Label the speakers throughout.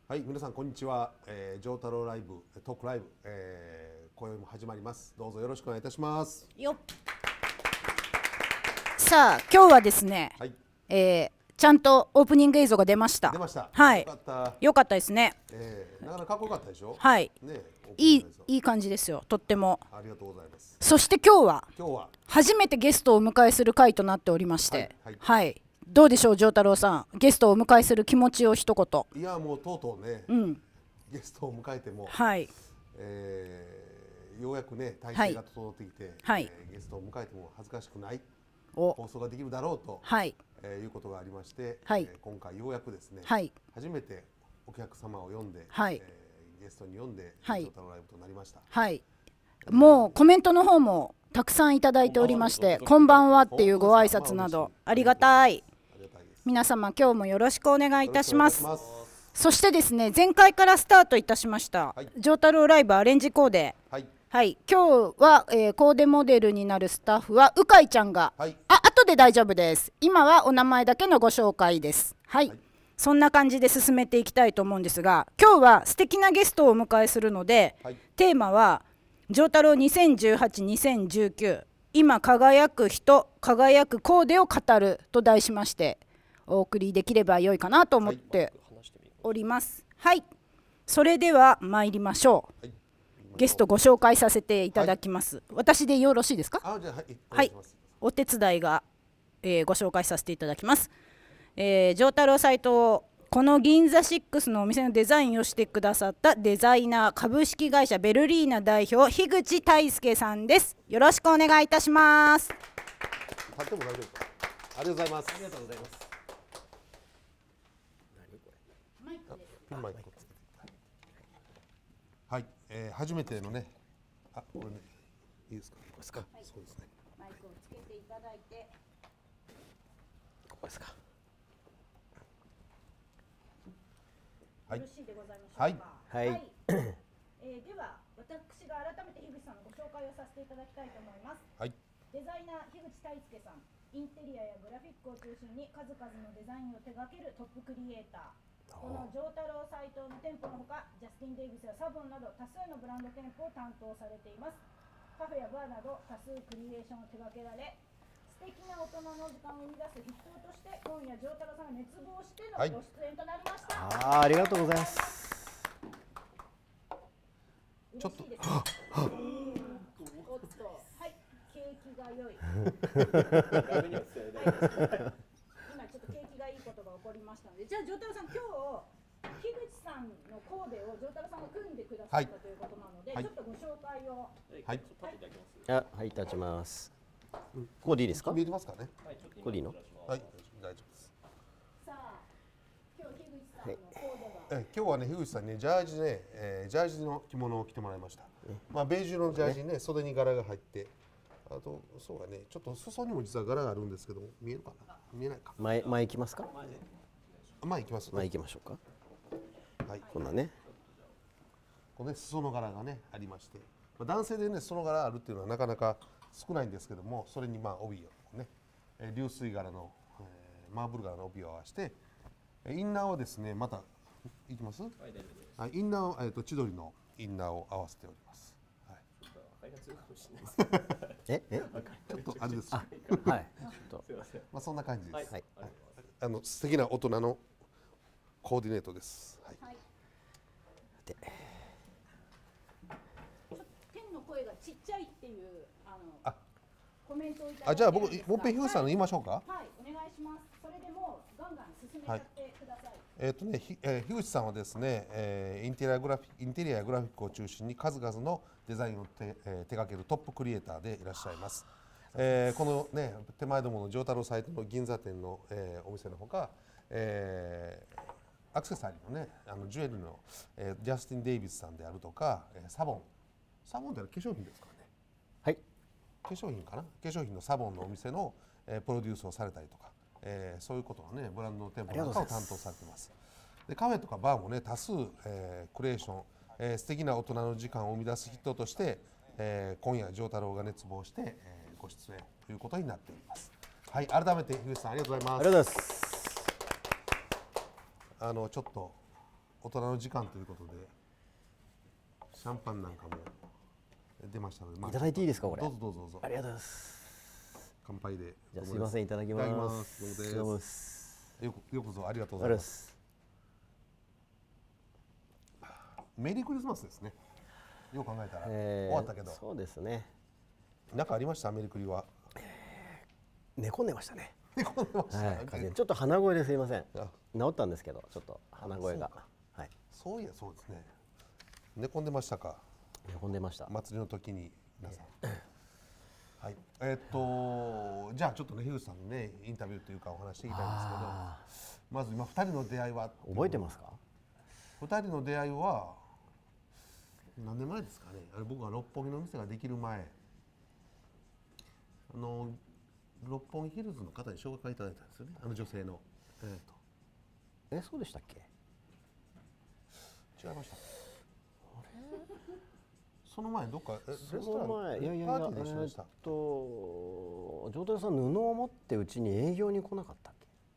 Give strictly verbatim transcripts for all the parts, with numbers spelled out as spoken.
Speaker 1: はい、皆さんこんにちは。えー、ジョータローライブトークライブ、えー、今宵も始まります。どうぞよろしくお願いいたします。
Speaker 2: よっ。さあ今日はですね、
Speaker 1: はい、
Speaker 2: えー、ちゃんとオープニング映像が出ました。
Speaker 1: 出ました。
Speaker 2: はい。
Speaker 1: よかった。
Speaker 2: よかったですね。
Speaker 1: えー、なかなかかっこよかったでしょ。
Speaker 2: はい。
Speaker 1: ね、
Speaker 2: いいいい感じですよ。とっても。
Speaker 1: ありがとうございます。
Speaker 2: そして今日は
Speaker 1: 今日は
Speaker 2: 初めてゲストをお迎えする回となっておりまして、
Speaker 1: はい。
Speaker 2: はいはい、どうでしょう、丈太郎さん。ゲストをお迎えする気持ちを一言。
Speaker 1: いやもうとうとうね、
Speaker 2: うん、
Speaker 1: ゲストを迎えても、
Speaker 2: はい、
Speaker 1: えー、ようやくね体制が整ってきて、
Speaker 2: はい、
Speaker 1: えー、ゲストを迎えても恥ずかしくない
Speaker 2: お
Speaker 1: 放送ができるだろうと、
Speaker 2: はい、
Speaker 1: えー、いうことがありまして、
Speaker 2: はい、
Speaker 1: えー、今回ようやくですね、
Speaker 2: はい、
Speaker 1: 初めてお客様を呼んで、
Speaker 2: はい、
Speaker 1: えー、ゲストに呼んで、
Speaker 2: はい、
Speaker 1: ジョータローライブとなりました。
Speaker 2: はい、もうコメントの方もたくさんいただいておりまして、こんばんはっていうご挨拶などありがたい。皆様今日もよろしくお願いいたします。そしてですね、前回からスタートいたしました、はい、ジョータローライブアレンジコーデ、はい、はい、今日は、えー、コーデモデルになるスタッフはうかいちゃんが、はい、あ後で大丈夫です。今はお名前だけのご紹介です。はい、はい、そんな感じで進めていきたいと思うんですが、今日は素敵なゲストをお迎えするので、はい、テーマはジョータローにせんじゅうはち、にせんじゅうきゅう今輝く人輝くコーデを語ると題しましてお送りできれば良いかなと思っております。はい、それでは参りましょう。はい、ゲストご紹介させていただきます。はい、私でよろしいですか？
Speaker 1: あ、じゃあ、はい、
Speaker 2: はい、お手伝いが、えー、ご紹介させていただきます。えー、ジョータローサイト、この銀座シックスのお店のデザインをしてくださったデザイナー株式会社ベルリーナ代表樋口大輔さんです。よろしくお願いいたします。
Speaker 1: 立っても大丈夫か？ありがとうございます。
Speaker 3: ありがとうございます。
Speaker 1: マイクです。はい、えー、初めてのね、あ、これね、いいですか？ここですか？はい、そうですね。
Speaker 2: マイクをつけていただいて、
Speaker 3: ここですか？
Speaker 1: はい。
Speaker 2: よろしいでございましょうか？
Speaker 1: はい。
Speaker 3: はい。はい、
Speaker 2: えー、では私が改めて樋口さんのご紹介をさせていただきたいと思います。はい。デザイナー樋口大輔さん、インテリアやグラフィックを中心に数々のデザインを手掛けるトップクリエイター。このジョータローサイトの店舗のほか、ジャスティン・デイビスやサボンなど多数のブランド店舗を担当されています。カフェやバーなど多数クリエーションを手掛けられ、素敵な大人の時間を生み出す筆頭として今夜ジョータローさんが熱望してのご出演となりました。
Speaker 3: はい、あ, ありがとうございます。
Speaker 1: ちょっと
Speaker 2: おっと、はい、景気が良い。今ちょっと景気がいいことが起こりましたので、じゃあジョータローさん、今日樋口さんのコーデをジョータローさんが組んでくださったということなので、はい、ちょっとご紹介を。
Speaker 1: はい。
Speaker 3: あ、はい、立ちます。ここでいいですか？
Speaker 1: 見えてますかね？
Speaker 3: ここでいいの？
Speaker 1: はい、大丈夫です。
Speaker 2: さあ、今日樋口さんのコーデは、
Speaker 1: はい、え今日はね、樋口さんね、ジャージね、えー、ジャージの着物を着てもらいました。まあベージュのジャージね、袖に柄が入って、あとそうだね、ちょっと裾にも実は柄があるんですけども、見えるかな？見えないか。
Speaker 3: 前前行きますか？
Speaker 1: 前行きます。
Speaker 3: 前行きましょうか。
Speaker 1: はい。
Speaker 3: こんなね。
Speaker 1: このね、裾の柄がねありまして、まあ、男性でね裾の柄あるっていうのはなかなか少ないんですけども、それにまあ帯をね、えー、流水柄の、えー、マーブル柄の帯を合わせて、インナーはですね、またいきます？はい、大丈夫です。はい、インナーをえっ、ー、と千鳥のインナーを合わせております。はい。ちょっと明かりが強いかもしれないです。ええちょっとあれです。
Speaker 3: はい。ちょっと
Speaker 1: すいません。まあそんな感じです。はい。はい、
Speaker 3: あ
Speaker 1: の素敵な大人のコーディネートです。はい。はい、
Speaker 3: で。
Speaker 2: 天の声がちっちゃいっていうあの
Speaker 1: あ
Speaker 2: コメントをいただいてるんですが、
Speaker 1: あ、じゃあ僕もっぺん樋口さんの言いましょうか。
Speaker 2: はい、はい、お願いします。それでもうガンガン進めちゃってください。はい、
Speaker 1: えっ、ー、とね、ひ、えー、樋口さんはですね、えー、インテリアグラフィインテリアやグラフィックを中心に数々のデザインを手、えー、手掛けるトップクリエイターでいらっしゃいます。えー、このね手前どものジョータローサイトの銀座店の、えー、お店のほか、えー、アクセサリーのねあのジュエリーの、えー、ジャスティン・デイビスさんであるとか、えー、サボンサボンって化粧品ですかね。
Speaker 3: はい。
Speaker 1: 化粧品かな。化粧品のサボンのお店の、えー、プロデュースをされたりとか、えー、そういうことをねブランドの店舗なんかを担当されています。でカフェとかバーもね多数、えー、クリエーション、えー、素敵な大人の時間を生み出す筆頭として、えー、今夜ジョータローが熱望して、えー、ご出演ということになっております。はい、改めて樋口さんありがとうございます。
Speaker 3: ありがとうございます。
Speaker 1: あのちょっと大人の時間ということでシャンパンなんかも出ましたので、まあ、
Speaker 3: いただいていいですかこれ。
Speaker 1: どうぞどうぞどうぞ。
Speaker 3: ありがとうございます。
Speaker 1: 乾杯で。
Speaker 3: じゃあすいませんいただきます。
Speaker 1: いただきます。どうもです。よくよくぞありがとうございます。メリークリスマスですね。よく考えたら、えー、終わったけど。
Speaker 3: そうですね。
Speaker 1: なんかありましたメリクリは。
Speaker 3: 寝込んでましたね。
Speaker 1: 寝込んでました、
Speaker 3: はい、ちょっと鼻声ですいません。治ったんですけどちょっと鼻声が。
Speaker 1: はい。そういやそうですね。寝込んでましたか。
Speaker 3: 寝込んでました。
Speaker 1: 祭りの時に皆さん。はい。えー、っとじゃあちょっとね樋口さんのねインタビューというかお話していきたいんですけど、まず今ふたりの出会いは
Speaker 3: 覚えてますか。
Speaker 1: ふたりの出会いは何年前ですかね。あれ僕が六本木の店ができる前、あの六本木ヒルズの方に紹介いただいたんですよね。あの女性の。えー、と
Speaker 3: えそうでしたっけ。
Speaker 1: 違いました。その前どっかえ
Speaker 3: レストラン前いやいやいや
Speaker 1: パーティーで一緒でした。
Speaker 3: えー、っと城田さん布を持ってうちに営業に来なかったっ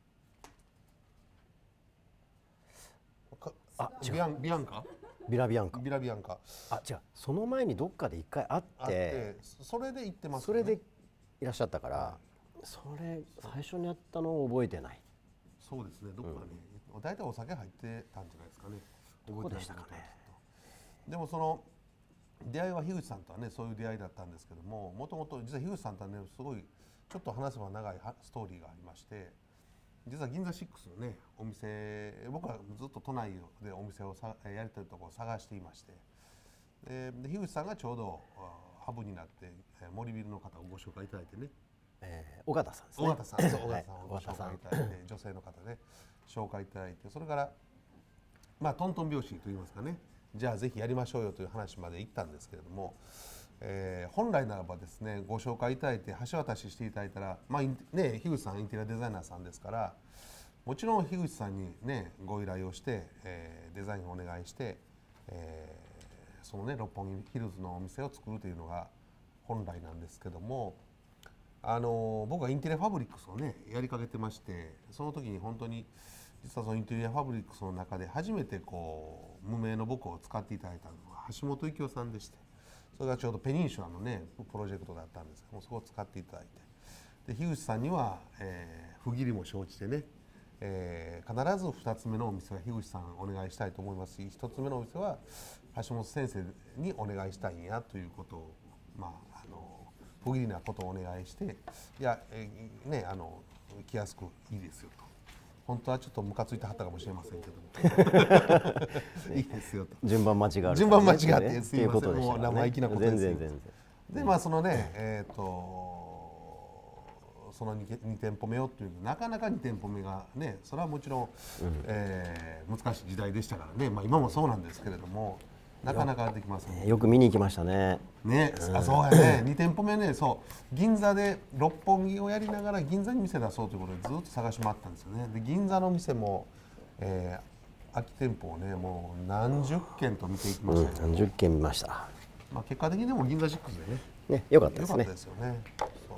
Speaker 3: け。
Speaker 1: あビアンビアンカ
Speaker 3: ビラビアンカ
Speaker 1: ビラビアンカ
Speaker 3: あ違うその前にどっかで一回会って、って
Speaker 1: それで行ってます、ね、
Speaker 3: それでいらっしゃったから、はい、それ最初にやったのを覚えてない。
Speaker 1: そうですねどっかね、うん、大体お酒入ってたんじゃないですかね。
Speaker 3: 覚えてましたかね。
Speaker 1: でもその出会いは樋口さんとはねそういう出会いだったんですけども、もともと実は樋口さんとはねすごいちょっと話せば長いストーリーがありまして、実は銀座シックスのねお店、僕はずっと都内でお店をさやりたいところを探していまして、で樋口さんがちょうどハブになって森ビルの方をご紹介いただいてね、
Speaker 3: えー、尾形さんですね。
Speaker 1: 尾形さん、そう尾形さんをご紹介いただいて、女性の方で紹介いただいて、それからまあトントン拍子といいますかね、じゃあぜひやりましょうよという話まで行ったんですけれども、えー、本来ならばですねご紹介いただいて橋渡ししていただいたら、まあね樋口さんインテリアデザイナーさんですから、もちろん樋口さんにねご依頼をして、えー、デザインをお願いして、えー、そのね六本木ヒルズのお店を作るというのが本来なんですけども、あのー、僕はインテリアファブリックスをねやりかけてまして、その時に本当に実はそのインテリアファブリックスの中で初めてこう無名の僕を使っていただいたのは橋本幸夫さんでして、それがちょうどペニンシュラのねプロジェクトだったんですけども、そこを使っていただいて、で樋口さんには、えー、不義理も承知でね、えー、必ずふたつめのお店は樋口さんお願いしたいと思いますし、ひとつめのお店は橋本先生にお願いしたいんやということを、まあ、あの不義理なことをお願いして、いや、えー、ねあの来やすくいいですよと。本当はちょっとムカついてはったかもしれませんけどもいいですよと。
Speaker 3: 順番間違う、
Speaker 1: 順番間違ってすいません、もう生意気なことですよ。
Speaker 3: 全然全然。
Speaker 1: でまあそのねえっ、ー、とその 2, に店舗目をっていうなかなかに店舗目がね、それはもちろん、うんえー、難しい時代でしたからね、まあ今もそうなんですけれども。なかなかできません、ね、
Speaker 3: よく見に行きましたね。
Speaker 1: ね、うん、あそうやね。に店舗目ね、そう銀座で六本木をやりながら銀座に店出そうということでずっと探し回ったんですよね。で銀座の店も、えー、空き店舗をねもう何十軒と見ていきましたね、
Speaker 3: うん、何十軒見ました。
Speaker 1: まあ結果的にでも銀座シックスでね。
Speaker 3: ね、よかったですね。
Speaker 1: よかったですよね。そうそう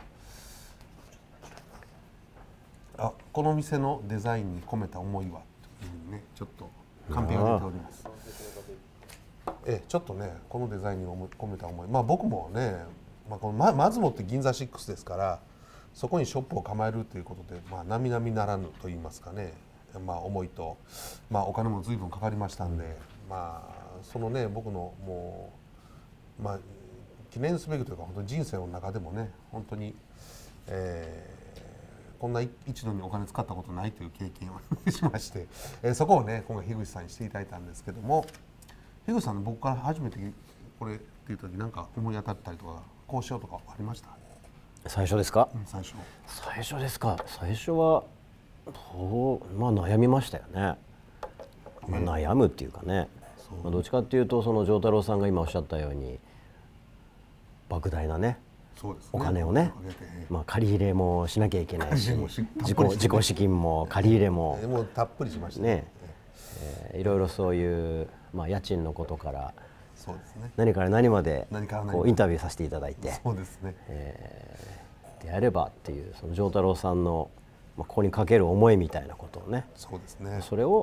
Speaker 1: そう。あ、この店のデザインに込めた思いはというふうにね、ちょっとカンペが出ております。えちょっとねこのデザインに込めた思い、まあ僕もね、まあ、この ま, まずもって銀座シックスですから、そこにショップを構えるということで、まあ、並々ならぬと言いますかね、まあ、思いと、まあ、お金も随分かかりましたんで、まあそのね僕のもう、まあ、記念すべきというか本当に人生の中でもね本当に、えー、こんな一度にお金使ったことないという経験をしまして、えー、そこをね今回樋口さんにしていただいたんですけども、樋口さんの僕から初めてこれっていう時何か思い当たったりとかこうしようとかありました？
Speaker 3: 最初ですか？
Speaker 1: うん、最初。
Speaker 3: 最初ですか。最初はそうまあ悩みましたよね。まあ、悩むっていうかね、まあ、どっちかっていうとその城太郎さんが今おっしゃったように莫大なね、
Speaker 1: そうですね、
Speaker 3: お金をね、まあ、借り入れもしなきゃいけないし自己自己資金も借り入れも、
Speaker 1: えー、もうたっぷりしましたね。
Speaker 3: ね、えー、いろいろそういう、まあ、家賃のことから
Speaker 1: そうですね、
Speaker 3: 何から何まで
Speaker 1: 何から何
Speaker 3: こうインタビューさせていただいて、
Speaker 1: そうですね、
Speaker 3: えー、であればっていうその城太郎さんの、まあ、ここにかける思いみたいなことをね、
Speaker 1: そうですね、
Speaker 3: それを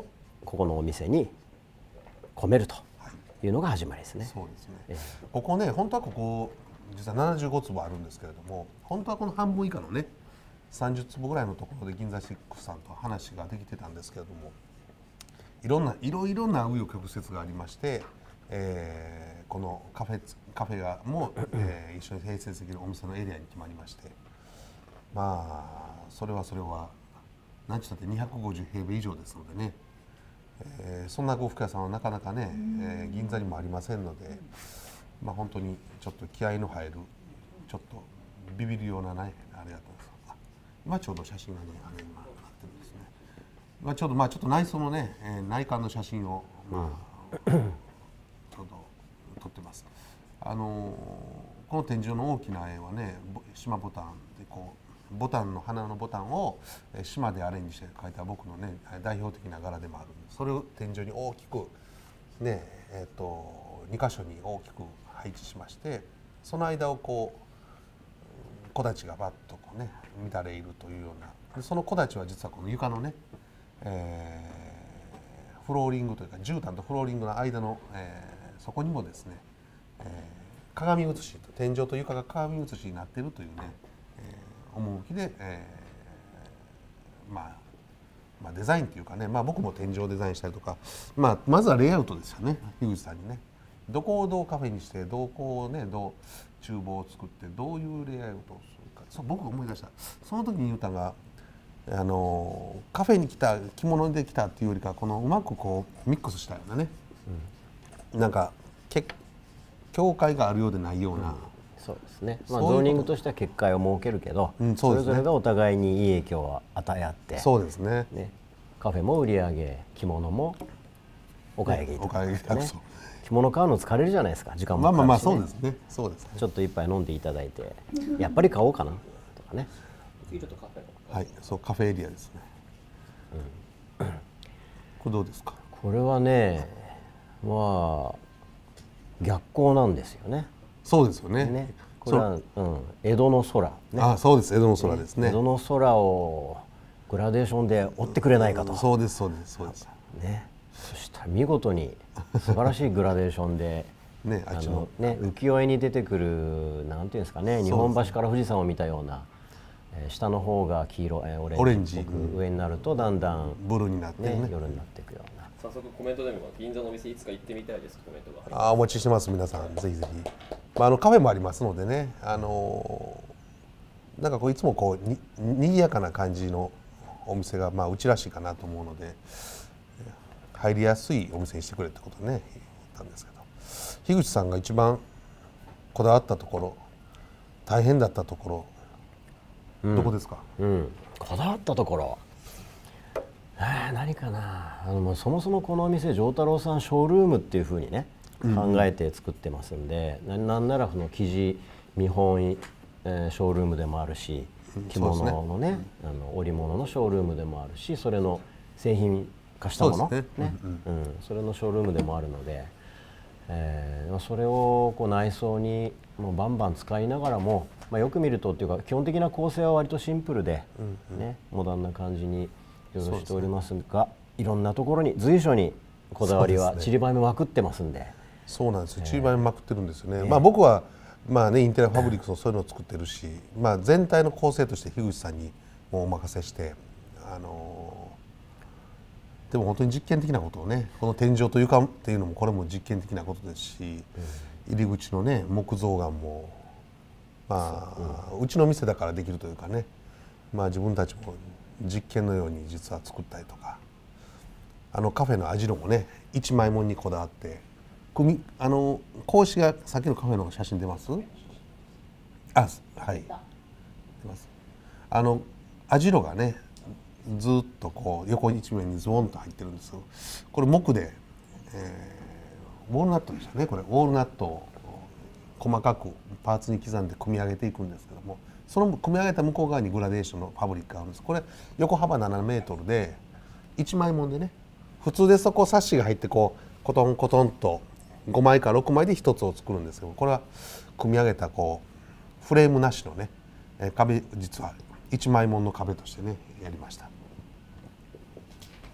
Speaker 3: ここのお店に込めるというのが始まりですね。
Speaker 1: そうですね、ええ、ここね本当はここ実はななじゅうごつぼあるんですけれども、本当はこの半分以下のねさんじゅっつぼぐらいのところで銀座シックスさんと話ができてたんですけれども、いろんないろいろな紆余曲折がありまして、えー、このカフェカフェがも、えー、一緒に併設できるお店のエリアに決まりまして、まあそれはそれは何ちゅったってにひゃくごじゅうへいべい以上ですのでね、えー、そんな呉服屋さんはなかなかね、えー、銀座にもありませんので、まあ本当にちょっと気合いの入るちょっとビビるようなねあれだったんです。今ちょうど写真がねあれ今なってるんですね。今ちょうどまあちょっと内装のね、えー、内観の写真をまあちょうど撮ってます。あのー、この天井の大きな絵はね島ボタンでこうボタンの花のボタンを島でアレンジして描いた僕のね代表的な柄でもあるんです。それを天井に大きくねえっとに箇所に大きく配置しまして、その間をこう木立がバッとこうね乱れいるというような、その木立は実はこの床のね、えー、フローリングというか絨毯とフローリングの間の、えー、そこにもですね、えー、鏡写しと天井と床が鏡写しになっているというね、えー、趣で、えー、まあまあデザインというかね、まあ僕も天井をデザインしたりとか、まあまずはレイアウトですよね。樋口さんにねどこをどうカフェにして、どこをねどう厨房を作ってどういうレイアウトをするか、そう僕思い出した。その時に言うたがあのカフェに来た着物で来たっていうよりか、このうまくこうミックスしたようなね、うん、なんかけ境界があるようでないような、うん、
Speaker 3: そうですね、まあ、ゾーニングとしては結界を設けるけど、うん そ, ね、それぞれがお互いにいい影響を与え合って、
Speaker 1: そうですね、
Speaker 3: ね、カフェも売り上げ、着物もお買い上げいただいてね、着物買うの疲れるじゃないですか、時間もかかるし、ね、
Speaker 1: まあまあまあそうですね、そうですね、
Speaker 3: ちょっと一杯飲んでいただいてやっぱり買おうかなとかね、
Speaker 1: はい、そうカフェエリアですね、うん、これどうですか。
Speaker 3: これはね、まあ逆光なんですよね。
Speaker 1: そうですよね。ね、
Speaker 3: これは、うん、江戸の空、ね、
Speaker 1: あ、そうです、江戸の空ですね。
Speaker 3: 江戸の空をグラデーションで追ってくれないかと。
Speaker 1: そうですそうですそうです。
Speaker 3: ね、そしたら見事に素晴らしいグラデーションでね、あのね、浮世絵に出てくるなんていうんですかね、日本橋から富士山を見たような、えー、下の方が黄色、えー、オレンジっぽく、上になるとだんだん、ね、
Speaker 1: ブルーになって、ね、
Speaker 3: 夜になっていくような。
Speaker 4: 早速コメントでも銀座のお店いつか行ってみたいです。コメントが
Speaker 1: あお待ちしてます。皆さんぜひぜひ、まあ、あのカフェもありますのでね、あのー、なんかこういつもこうににぎやかな感じのお店がまあうちらしいかなと思うので、入りやすいお店にしてくれってことでね言ったんですけど、樋口さんが一番こだわったところ、大変だったところ、うん、どこですか。
Speaker 3: うん、こだわったところ、えー、何かな。あのもうそもそもこのお店丈太郎さんショールームっていうふうにね、うん、考えて作ってますんで、なんならその生地見本、えー、ショールームでもあるし、着物のね、あの織物のショールームでもあるし、それの製品化したもの、ね、うん、それのショールームでもあるので、えー、それをこう内装にもうバンバン使いながらも、まあ、よく見るとっていうか基本的な構成は割とシンプルで、うんうん、ね、モダンな感じにいろいろしておりますが、いろんなところに随所にこだわりは散りばめまくってますんで。
Speaker 1: そうなんですよ、散りばめまくってるんですよね。えー、まあ僕はまあね、インテリアファブリックスのそういうのを作ってるし、まあ、全体の構成として樋口さんにもうお任せして、あのー、でも本当に実験的なことをね、この天井と床っていうのもこれも実験的なことですし、うん、入り口のね木造岩もまあ、うん、うちの店だからできるというかね、まあ、自分たちも実験のように実は作ったりとか、あのカフェの網戸もね一枚もんにこだわって。組あの格子がさっきのカフェの写真出ます？あ、はい。出ます。あの網戸がねずっとこう横一面にズボンと入ってるんですよ。これ木で、えー、ウォールナットでしたね。これウォールナットを細かくパーツに刻んで組み上げていくんですけども、その組み上げた向こう側にグラデーションのファブリックがあるんです。これ横幅ななメートルでいちまいもんでね、普通ですとこうサッシが入ってこうコトンコトンとごまいかろくまいでひとつを作るんですけど、これは組み上げたこうフレームなしのね壁、実はいちまいもんの壁としてねやりました。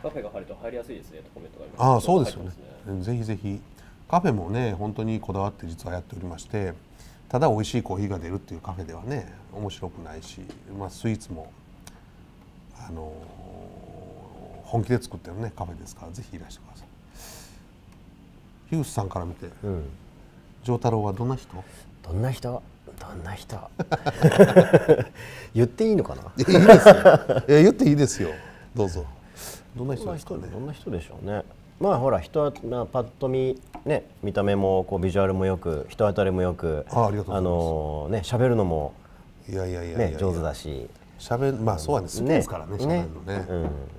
Speaker 4: カフェが入ると入りやすいですねとコメントがあります。
Speaker 1: ああそうですよね。ぜひぜひカフェもね本当にこだわって実はやっておりまして、ただ美味しいコーヒーが出るっていうカフェではね面白くないし、まあ、スイーツもあの本気で作ってるねカフェですからぜひいらしてください。樋口さんから見て、うん、丈太郎はどんな人？
Speaker 3: どんな人？どんな人？言っていいのかな？
Speaker 1: いいですよ。いや言っていいですよ。どうぞ。どんな人ですかね。
Speaker 3: どんな人でしょうね。まあほら人はパッと見ね見た目もこうビジュアルもよく人当たりもよく、
Speaker 1: あ、ありがとうございます。
Speaker 3: あのね喋るのも
Speaker 1: いやいやいや
Speaker 3: ね上手だし。
Speaker 1: 喋るまあそうはね好きですからね喋るのね。うん。そう。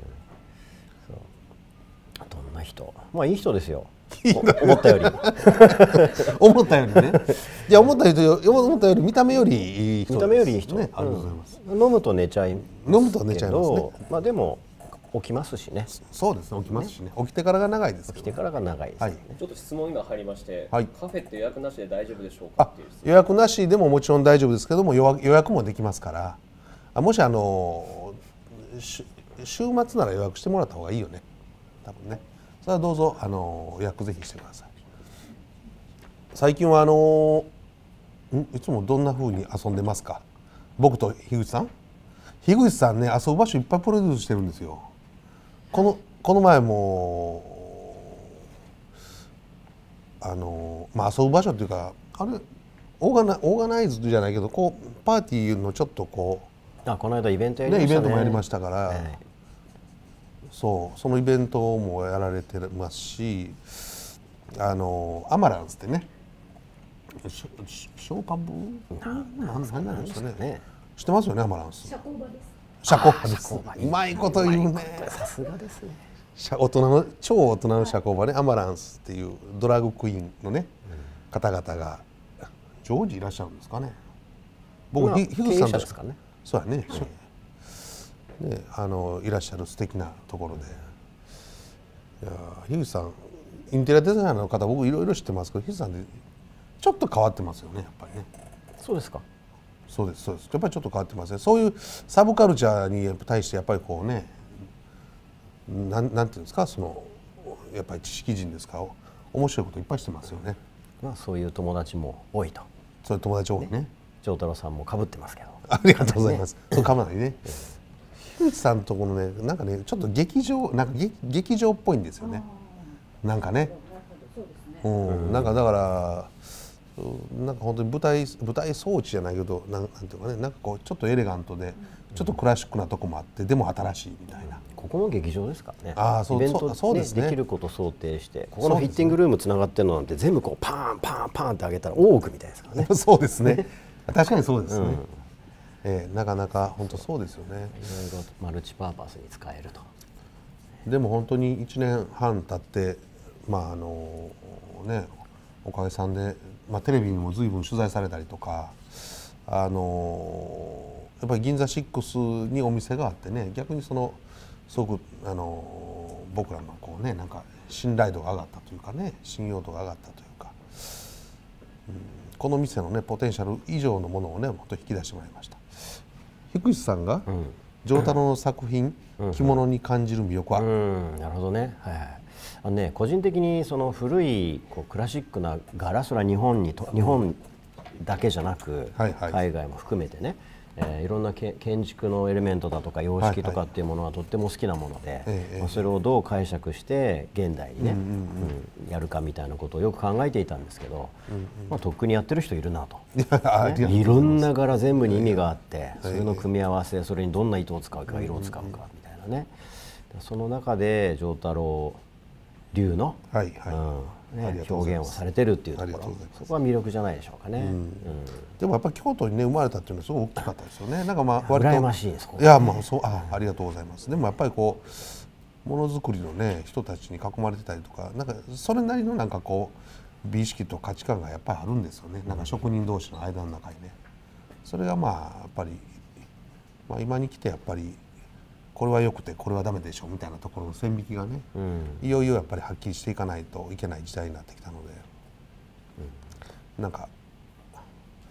Speaker 3: どんな人？まあいい人ですよ。思ったより
Speaker 1: 思ったよりね。いや思ったより思ったより見た目よりいい人。
Speaker 3: 見た目よりいい人
Speaker 1: ね。ありがとうございます。
Speaker 3: 飲むと寝ちゃい。飲
Speaker 1: むと寝ちゃいますね。
Speaker 3: まあでも起きますしね。
Speaker 1: そうですね。起きますしね。起きてからが長いです。
Speaker 3: 起きてからが長いですね。
Speaker 4: ちょっと質問今入りまして、
Speaker 1: はい、
Speaker 4: カフェって予約なしで大丈夫でしょうかっていう質問。
Speaker 1: 予約なしでももちろん大丈夫ですけども予約もできますから、あもしあの週末なら予約してもらった方がいいよね。多分ね。それはどうぞあの予約ぜひしてください。最近はあのんいつもどんな風に遊んでますか？僕と樋口さん？樋口さんね遊ぶ場所いっぱいプロデュースしてるんですよ。このこの前もあのまあ遊ぶ場所っていうかあれオーガナオーガナイズじゃないけどこうパーティーのちょっとこ
Speaker 3: うあこの間イベントやりましたね。
Speaker 1: ねイベントもやりましたから、
Speaker 3: はい、
Speaker 1: そうそのイベントもやられてますし、あのアマランスってね。ショーパブ何なんですかね。知ってますよねアマランス。
Speaker 2: 社交場です。
Speaker 1: 社交場です。うまいこと言うね。
Speaker 3: さすがですね。
Speaker 1: 大人の超大人の社交場ねアマランスっていうドラッグクイーンのね方々が常時いらっしゃるんですかね。僕樋口さんですかね。そうやね。ねあのいらっしゃる素敵なところで。いや樋口さんインテリアデザイナーの方僕いろいろ知ってますけど樋口さんでちょっと変わってますよねやっぱりね。
Speaker 3: そうですか。
Speaker 1: そうですそうです。やっぱりちょっと変わってますね。そういうサブカルチャーに対してやっぱりこうね、なんなんていうんですかそのやっぱり知識人ですから面白いこといっぱいしてますよね。
Speaker 3: まあそういう友達も多いと。
Speaker 1: そういう友達多いね。
Speaker 3: ね丈太郎さんも被ってますけど。
Speaker 1: ありがとうございます。そうかまないね。樋口さんのところねなんかねちょっと劇場なんか劇劇場っぽいんですよね。なんかね。うん、なんかだからなんか本当に舞台舞台装置じゃないけどなんなんていうかねなんかこうちょっとエレガントでちょっとクラシックなとこもあってでも新しいみたいな。
Speaker 3: ここの劇場ですからね。
Speaker 1: ああそう
Speaker 3: イベント
Speaker 1: そうですね。
Speaker 3: できることを想定してここのフィッティングルームつながってるのなんて全部こうパンパンパンって上げたら大奥みたいですからね。
Speaker 1: そうですね。確かにそうですね。えー、なかなか本当そうですよね。
Speaker 3: いろいろマルチパーパスに使えると。
Speaker 1: でも本当にいちねんはん経ってまああのねおかげさんで、まあ、テレビにも随分取材されたりとかあのやっぱり銀座シックスにお店があってね逆にそのすごくあの僕らのこうねなんか信頼度が上がったというかね信用度が上がったというか、うん、この店のねポテンシャル以上のものをねもっと引き出してもらいました。樋口さんが丈太郎の作品、うん、着物に感じる魅力は、
Speaker 3: うん、なるほどね。はいはい。あのね、個人的にその古いこうクラシックな柄それは日本にと日本だけじゃなく、はいはい、海外も含めてね、えー、いろんなけ建築のエレメントだとか様式とかっていうものはとっても好きなもので、はいはい、まあ、それをどう解釈して現代にね、うんうんうん、やるかみたいなことをよく考えていたんですけど、うんうん、まあ、とっくにやってる人いるなと、ね、いろんな柄全部に意味があって、それの組み合わせそれにどんな糸を使うか色を使うかみたいなね、その中で丈太郎流の、はいはいうんね、表現をされてるっていうところ、そこは魅力じゃないでしょうかね。うんうん、
Speaker 1: でもやっぱり京都にね生まれたっていうのはすごい大きかったですよね。なんかまあ割と
Speaker 3: 羨ましいです。
Speaker 1: いやまあそう あ, ありがとうございます。でもやっぱりこうものづくりのね人たちに囲まれてたりとか、なんかそれなりのなんかこう美意識と価値観がやっぱりあるんですよね。なんか職人同士の間の中にね。それがまあやっぱり、まあ、今に来てやっぱり。これは良くてこれはダメでしょみたいなところの線引きがね、うん、いよいよやっぱりはっきりしていかないといけない時代になってきたので、うん、なんか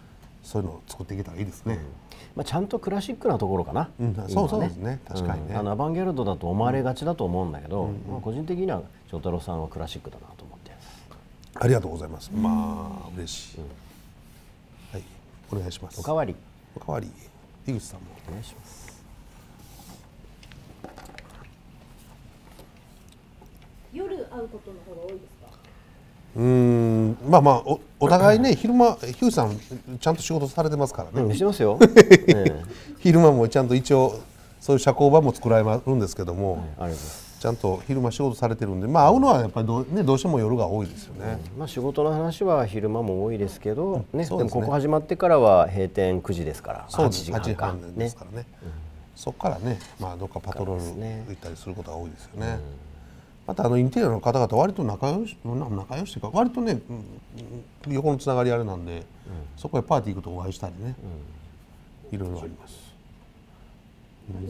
Speaker 1: そういうのを作っていけたらいいですね。
Speaker 3: まあ、ちゃんとクラシックなところかな、
Speaker 1: うん、そうそうですね、確かにね、
Speaker 3: うん、あのアバンギャルドだと思われがちだと思うんだけど、まあ、個人的には長太郎さんはクラシックだなと思って。
Speaker 1: ありがとうございます。まあ嬉しい、はい、お願いします。
Speaker 3: おかわり
Speaker 1: おかわり井口さんも
Speaker 3: お願いします。
Speaker 2: 夜会うことの方が多いですか？
Speaker 1: うーん、まあまあ お, お互いね昼間ヒューさんちゃんと仕事されてますからね、
Speaker 3: うん、してますよ、え
Speaker 1: 昼間もちゃんと一応そういう社交場も作られるんですけども、
Speaker 3: え、はい、ありがとうございます。
Speaker 1: ちゃんと昼間仕事されてるんで、まあ会うのはやっぱりどう、ね、どうしても夜が多いですよね、
Speaker 3: うん、まあ、仕事の話は昼間も多いですけど、ね、
Speaker 1: そうですね。
Speaker 3: でもここ始まってからは閉店くじですから、
Speaker 1: そうです
Speaker 3: はちじかんかん
Speaker 1: はちじはんですからね、うん、そこからね、まあ、どっかパトロール行ったりすることが多いですよね、うん、またあのインテリアの方々割と仲良し仲良しというか割とね、うん、横のつながりあれなんで、うん、そこへパーティー行くとお会いしたりね、うん、いろいろあります、うん、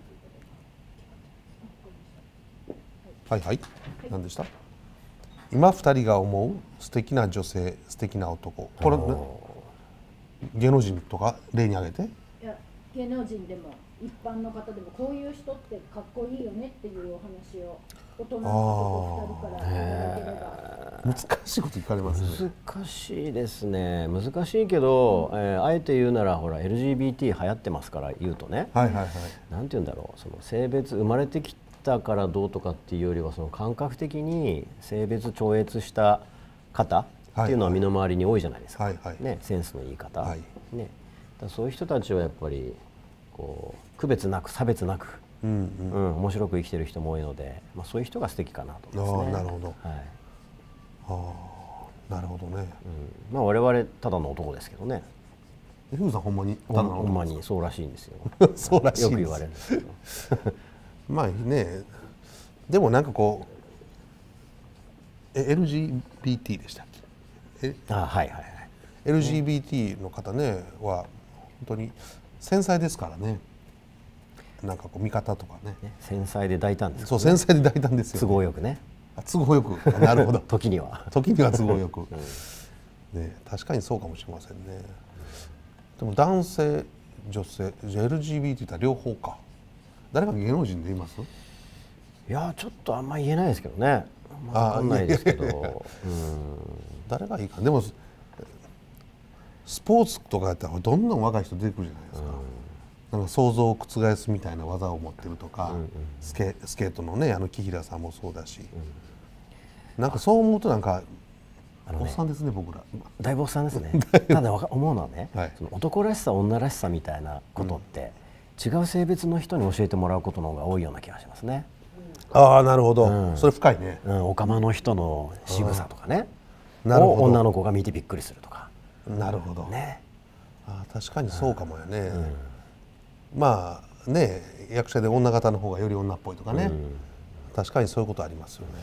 Speaker 1: はいはい、何でした？今ふたりが思う素敵な女性素敵な男、これ、ね、芸能人とか例に挙げて。
Speaker 2: いや、芸能人でも一般の方でもこういう人ってかっこいいよねっていうお話を大人のふたりからいただければ。
Speaker 1: 難しいこと聞かれますね。
Speaker 3: 難しいですね。難しいけど、うん、えー、あえて言うならほら エルジービーティー 流行ってますから言うとね、
Speaker 1: はいはいはい、
Speaker 3: なんて言うんだろう、その性別生まれてきたからどうとかっていうよりはその感覚的に性別超越した方っていうのは身の回りに多いじゃないですか、はいはい、ね、センスのいい方、はい、ね、だそういう人たちはやっぱりこう区別なく差別なく、うんうんうん、面白く生きてる人も多いので、まあ、そういう人が素敵かなと思いますね。
Speaker 1: あ、なるほど、はい、あ、なるほどね、
Speaker 3: うん、まあ我々ただの男ですけどね。
Speaker 1: ヒューさんほんまにただの男ですか？
Speaker 3: ほんまにそうらしいんですよ
Speaker 1: そうらしいんですよ
Speaker 3: く言われるんですけど
Speaker 1: まあね、でもなんかこうえ エルジービーティー でしたっけ？え
Speaker 3: あ、はいはいはい、
Speaker 1: エルジービーティー の方ねは本当に繊細ですからね。なんかこう見方とか ね, ね
Speaker 3: 繊細で大胆です、ね、
Speaker 1: そう繊細で大胆ですよ、ね、
Speaker 3: 都合よくね。
Speaker 1: あ、都合よく、なるほど
Speaker 3: 時には
Speaker 1: 時には都合よく、うん、ね、確かにそうかもしれませんね。でも男性女性 エルジービーティー って両方か。誰か芸能人で言います？
Speaker 3: いやちょっとあんまり言えないですけどね。分かんないですけど、うん、
Speaker 1: 誰がいいか。でもスポーツとかやったらどんどん若い人出てくるじゃないですか、うん、なんか想像を覆すみたいな技を持ってるとか、うんうん、スケ、スケートのね、あの木平さんもそうだし、うん、なんかそう思うとなんかあの、ね、おっさんですね、僕ら。
Speaker 3: だいぶおっさんですねただ思うのはね、はい、その男らしさ女らしさみたいなことって、うん、違う性別の人に教えてもらうことの方が多いような気がしますね。
Speaker 1: ああ、なるほど、うん、それ深いね、
Speaker 3: うん、オカマの人の仕草とかね、なるほど、女の子が見てびっくりするとか。
Speaker 1: なるほど、
Speaker 3: ね、
Speaker 1: あ、確かにそうかもよね、うん、まあね、役者で女方の方がより女っぽいとかね、うん、確かにそういうことありますよね。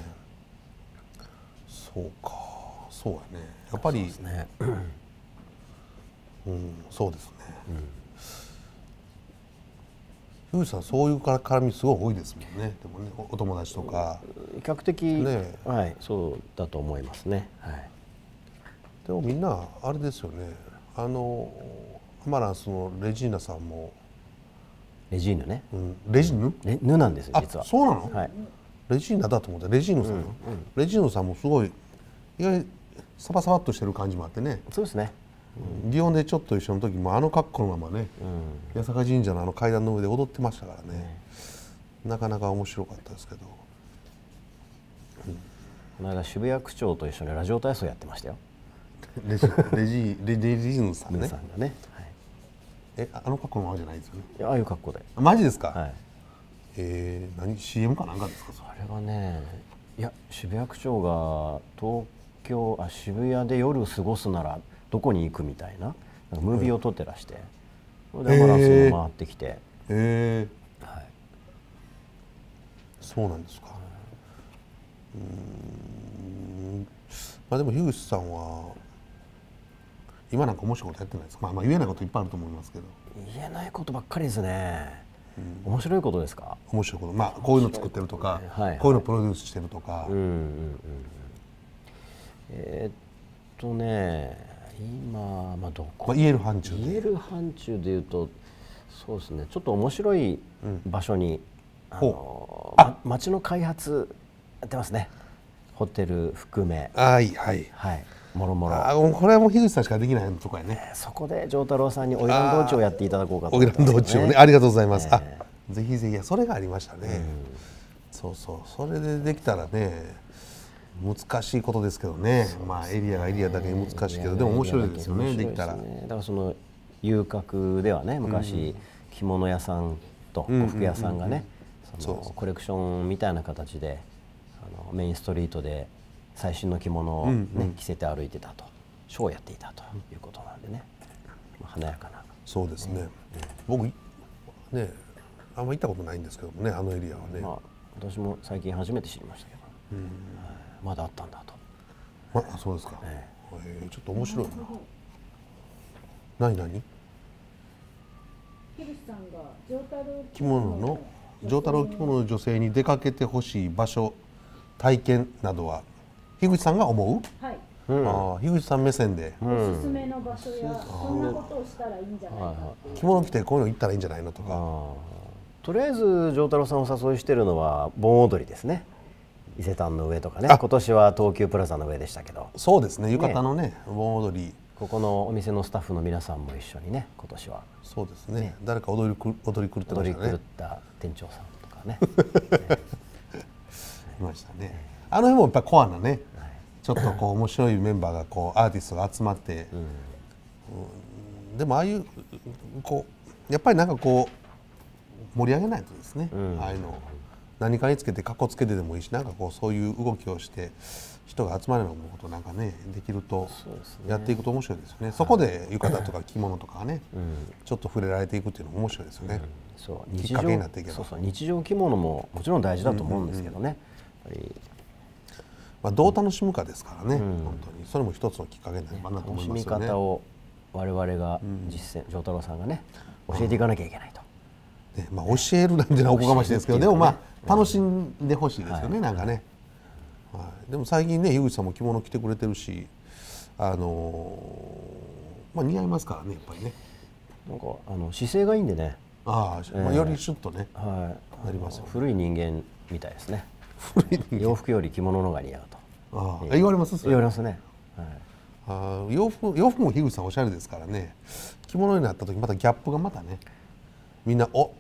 Speaker 1: そうか、そうやね、やっぱりそうですね、うん、そうですね、ゆうじさんそういう絡みすごい多いですもんね。でもね、お友達とか
Speaker 3: 比較的、ね、はい、そうだと思いますね、はい。
Speaker 1: でもみんなあれですよね、あのアマランスのレジーナさんも
Speaker 3: レジーヌね、
Speaker 1: うん、レジーヌ
Speaker 3: レヌなんですよ実は。
Speaker 1: そうなの、
Speaker 3: はい、
Speaker 1: レジーナだと思ってレジーヌさん、うんうん、レジーヌさんもすごい意外にサバサバっとしてる感じもあってね。
Speaker 3: そうですね、
Speaker 1: うん、祇園でちょっと一緒の時もあの格好のままね、うん、八坂神社のあの階段の上で踊ってましたからね、うん、なかなか面白かったですけど、
Speaker 3: うん、この間渋谷区長と一緒にラジオ体操やってましたよ。
Speaker 1: レジレジレジレジヌさんね。
Speaker 3: さんがね、はい、
Speaker 1: え、あの格好のままじゃないですよね。
Speaker 3: いや、ああいう格好で。
Speaker 1: マジですか。
Speaker 3: はい。
Speaker 1: えー、何 シーエム かなんかですか。
Speaker 3: あれはね、いや渋谷区長が東京あ渋谷で夜過ごすならどこに行くみたいな、なんかムービーを撮ってらして、それでアマランスも回ってきて。へ
Speaker 1: えー。
Speaker 3: はい。
Speaker 1: そうなんですか。うん。まあでも樋口さんは今なんか面白いことやってないですか。まあ、まあ言えないこといっぱいあると思いますけど。
Speaker 3: 言えないことばっかりですね。うん、面白いことですか。
Speaker 1: 面白いこと、まあこういうの作ってるとか、はいはい、こういうのプロデュースしてるとか。うんうんうん、
Speaker 3: えー、っとね、 今、まあ、どこ、
Speaker 1: まあ、言える範疇で
Speaker 3: 言える範疇でいうとそうですね、ちょっと面白い場所に、うん、あのま、町の開発やってますね。ホテル含め、
Speaker 1: はいはい
Speaker 3: はい、もろもろ。
Speaker 1: あ、これはもう樋口さんしかできないとこやね。
Speaker 3: そこで丈太郎さんに花魁道中をやっていただこうかと
Speaker 1: 思ってますね。花魁道中ね、ありがとうございます。
Speaker 3: え
Speaker 1: ー、あ、ぜひぜひ、それがありましたね。うん、そうそう、それでできたらね、難しいことですけどね。ね、まあエリアがエリアだけ難しいけど、でも面白いですよね。できたら。だ
Speaker 3: からその遊郭ではね、昔、うん、着物屋さんと呉服屋さんがね、そのコレクションみたいな形であのメインストリートで最新の着物を、ね、うんうん、着せて歩いてたと、ショーをやっていたということなんでね、まあ、華やかな。
Speaker 1: そうですね、うん、僕ね、あんま行ったことないんですけどもね、あのエリアはね。
Speaker 3: まあ、私も最近初めて知りましたけど、うん、まだあったんだと。
Speaker 1: まあ、そうですか、ええー、ちょっと面白いな。何何着物の丈太郎着物の女性に出かけてほしい場所、体験などは樋口さんが思う？はい。うん、ああ、樋口さん目線で。
Speaker 2: おすすめの場所や、そんなことをしたらいいんじゃないか。
Speaker 1: 着物着てこういうの行ったらいいんじゃないのとか。
Speaker 3: とりあえず丈太郎さんをお誘いしてるのは盆踊りですね。伊勢丹の上とかね。今年は東急プラザの上でしたけど。
Speaker 1: そうですね。浴衣のね、盆踊り。
Speaker 3: ここのお店のスタッフの皆さんも一緒にね、今年は。
Speaker 1: そうですね。ね、誰か踊りく踊り狂ってましたね。
Speaker 3: 踊り狂った店長さんとかね。
Speaker 1: いましたね。あの辺もやっぱりコアなね、はい、ちょっとこう面白いメンバーがこうアーティストが集まって、うんうん、でもああいうこうやっぱりなんかこう盛り上げないとですね、うん、ああいうのを何かにつけてかっこつけてでもいいし、なんかこうそういう動きをして人が集まるようなことなんかねできると、やっていくと面白いですよね。そこで浴衣とか着物とかね、うん、ちょっと触れられていくっていうのも面白いですよね。うん、
Speaker 3: そうきっかけになっていけば、そうそう日常着物ももちろん大事だと思うんですけどね。うんうんうん、
Speaker 1: まあどう楽しむかですからね、うん、本当にそれも一つのきっかけになるかなと思いますよね。
Speaker 3: 楽しみ方を我々が実践、丈太郎さんがね教えていかなきゃいけないと。
Speaker 1: ね、まあ教えるなんていうのはおこがましいですけど、でもまあ楽しんでほしいですよね、なんかね。はい、でも最近ね、樋口さんも着物着てくれてるし、あのー、まあ似合いますからね、やっぱりね。
Speaker 3: なんかあの姿勢がいいんでね。
Speaker 1: ああ、まあ、よりシュッとね、
Speaker 3: はい、
Speaker 1: なりますよ。
Speaker 3: 古い人間みたいですね。洋服より着物の方が似合うと。
Speaker 1: ああ、言われます。
Speaker 3: 言われますね。はい、
Speaker 1: ああ、洋服洋服も樋口さんおしゃれですからね。着物になった時またギャップがまたね、みんなお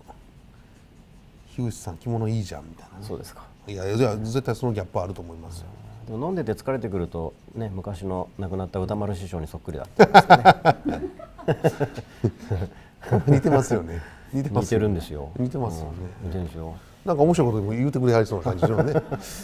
Speaker 1: 樋口さん着物いいじゃんみたいな、ね。
Speaker 3: そうですか。
Speaker 1: いやいや絶対そのギャップあると思いますよ。
Speaker 3: でも飲んでて疲れてくるとね、昔の亡くなった歌丸師匠にそっくりだったんです
Speaker 1: よね。似てますよね。
Speaker 3: 似てます。似てるんですよ。
Speaker 1: 似てますよね。
Speaker 3: 似てるんですよ。
Speaker 1: なんか面白いことでも言うてくれはりそうな感じでしょうね。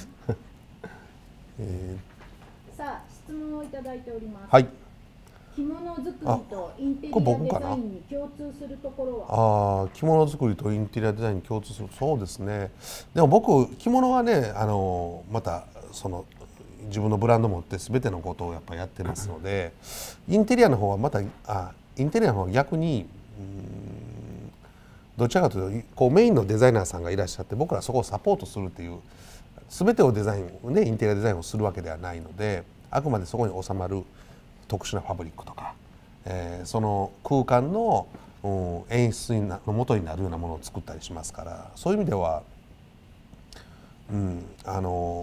Speaker 2: えー、さあ質問をいただいております。
Speaker 1: はい。
Speaker 2: 着物作りとインテリアデザインに共通するところは？
Speaker 1: ああ、着物作りとインテリアデザインに共通する、そうですね。でも僕着物はね、あのまたその自分のブランド持って全てのことをやっぱやってますので、インテリアの方はまたあインテリアの方は逆にうんどちらかというとこうメインのデザイナーさんがいらっしゃって、僕らそこをサポートするっていう全てをデザインねインテリアデザインをするわけではないので、あくまでそこに収まる特殊なファブリックとか、えー、その空間の、うん、演出の元になるようなものを作ったりしますから、そういう意味では、うん、あの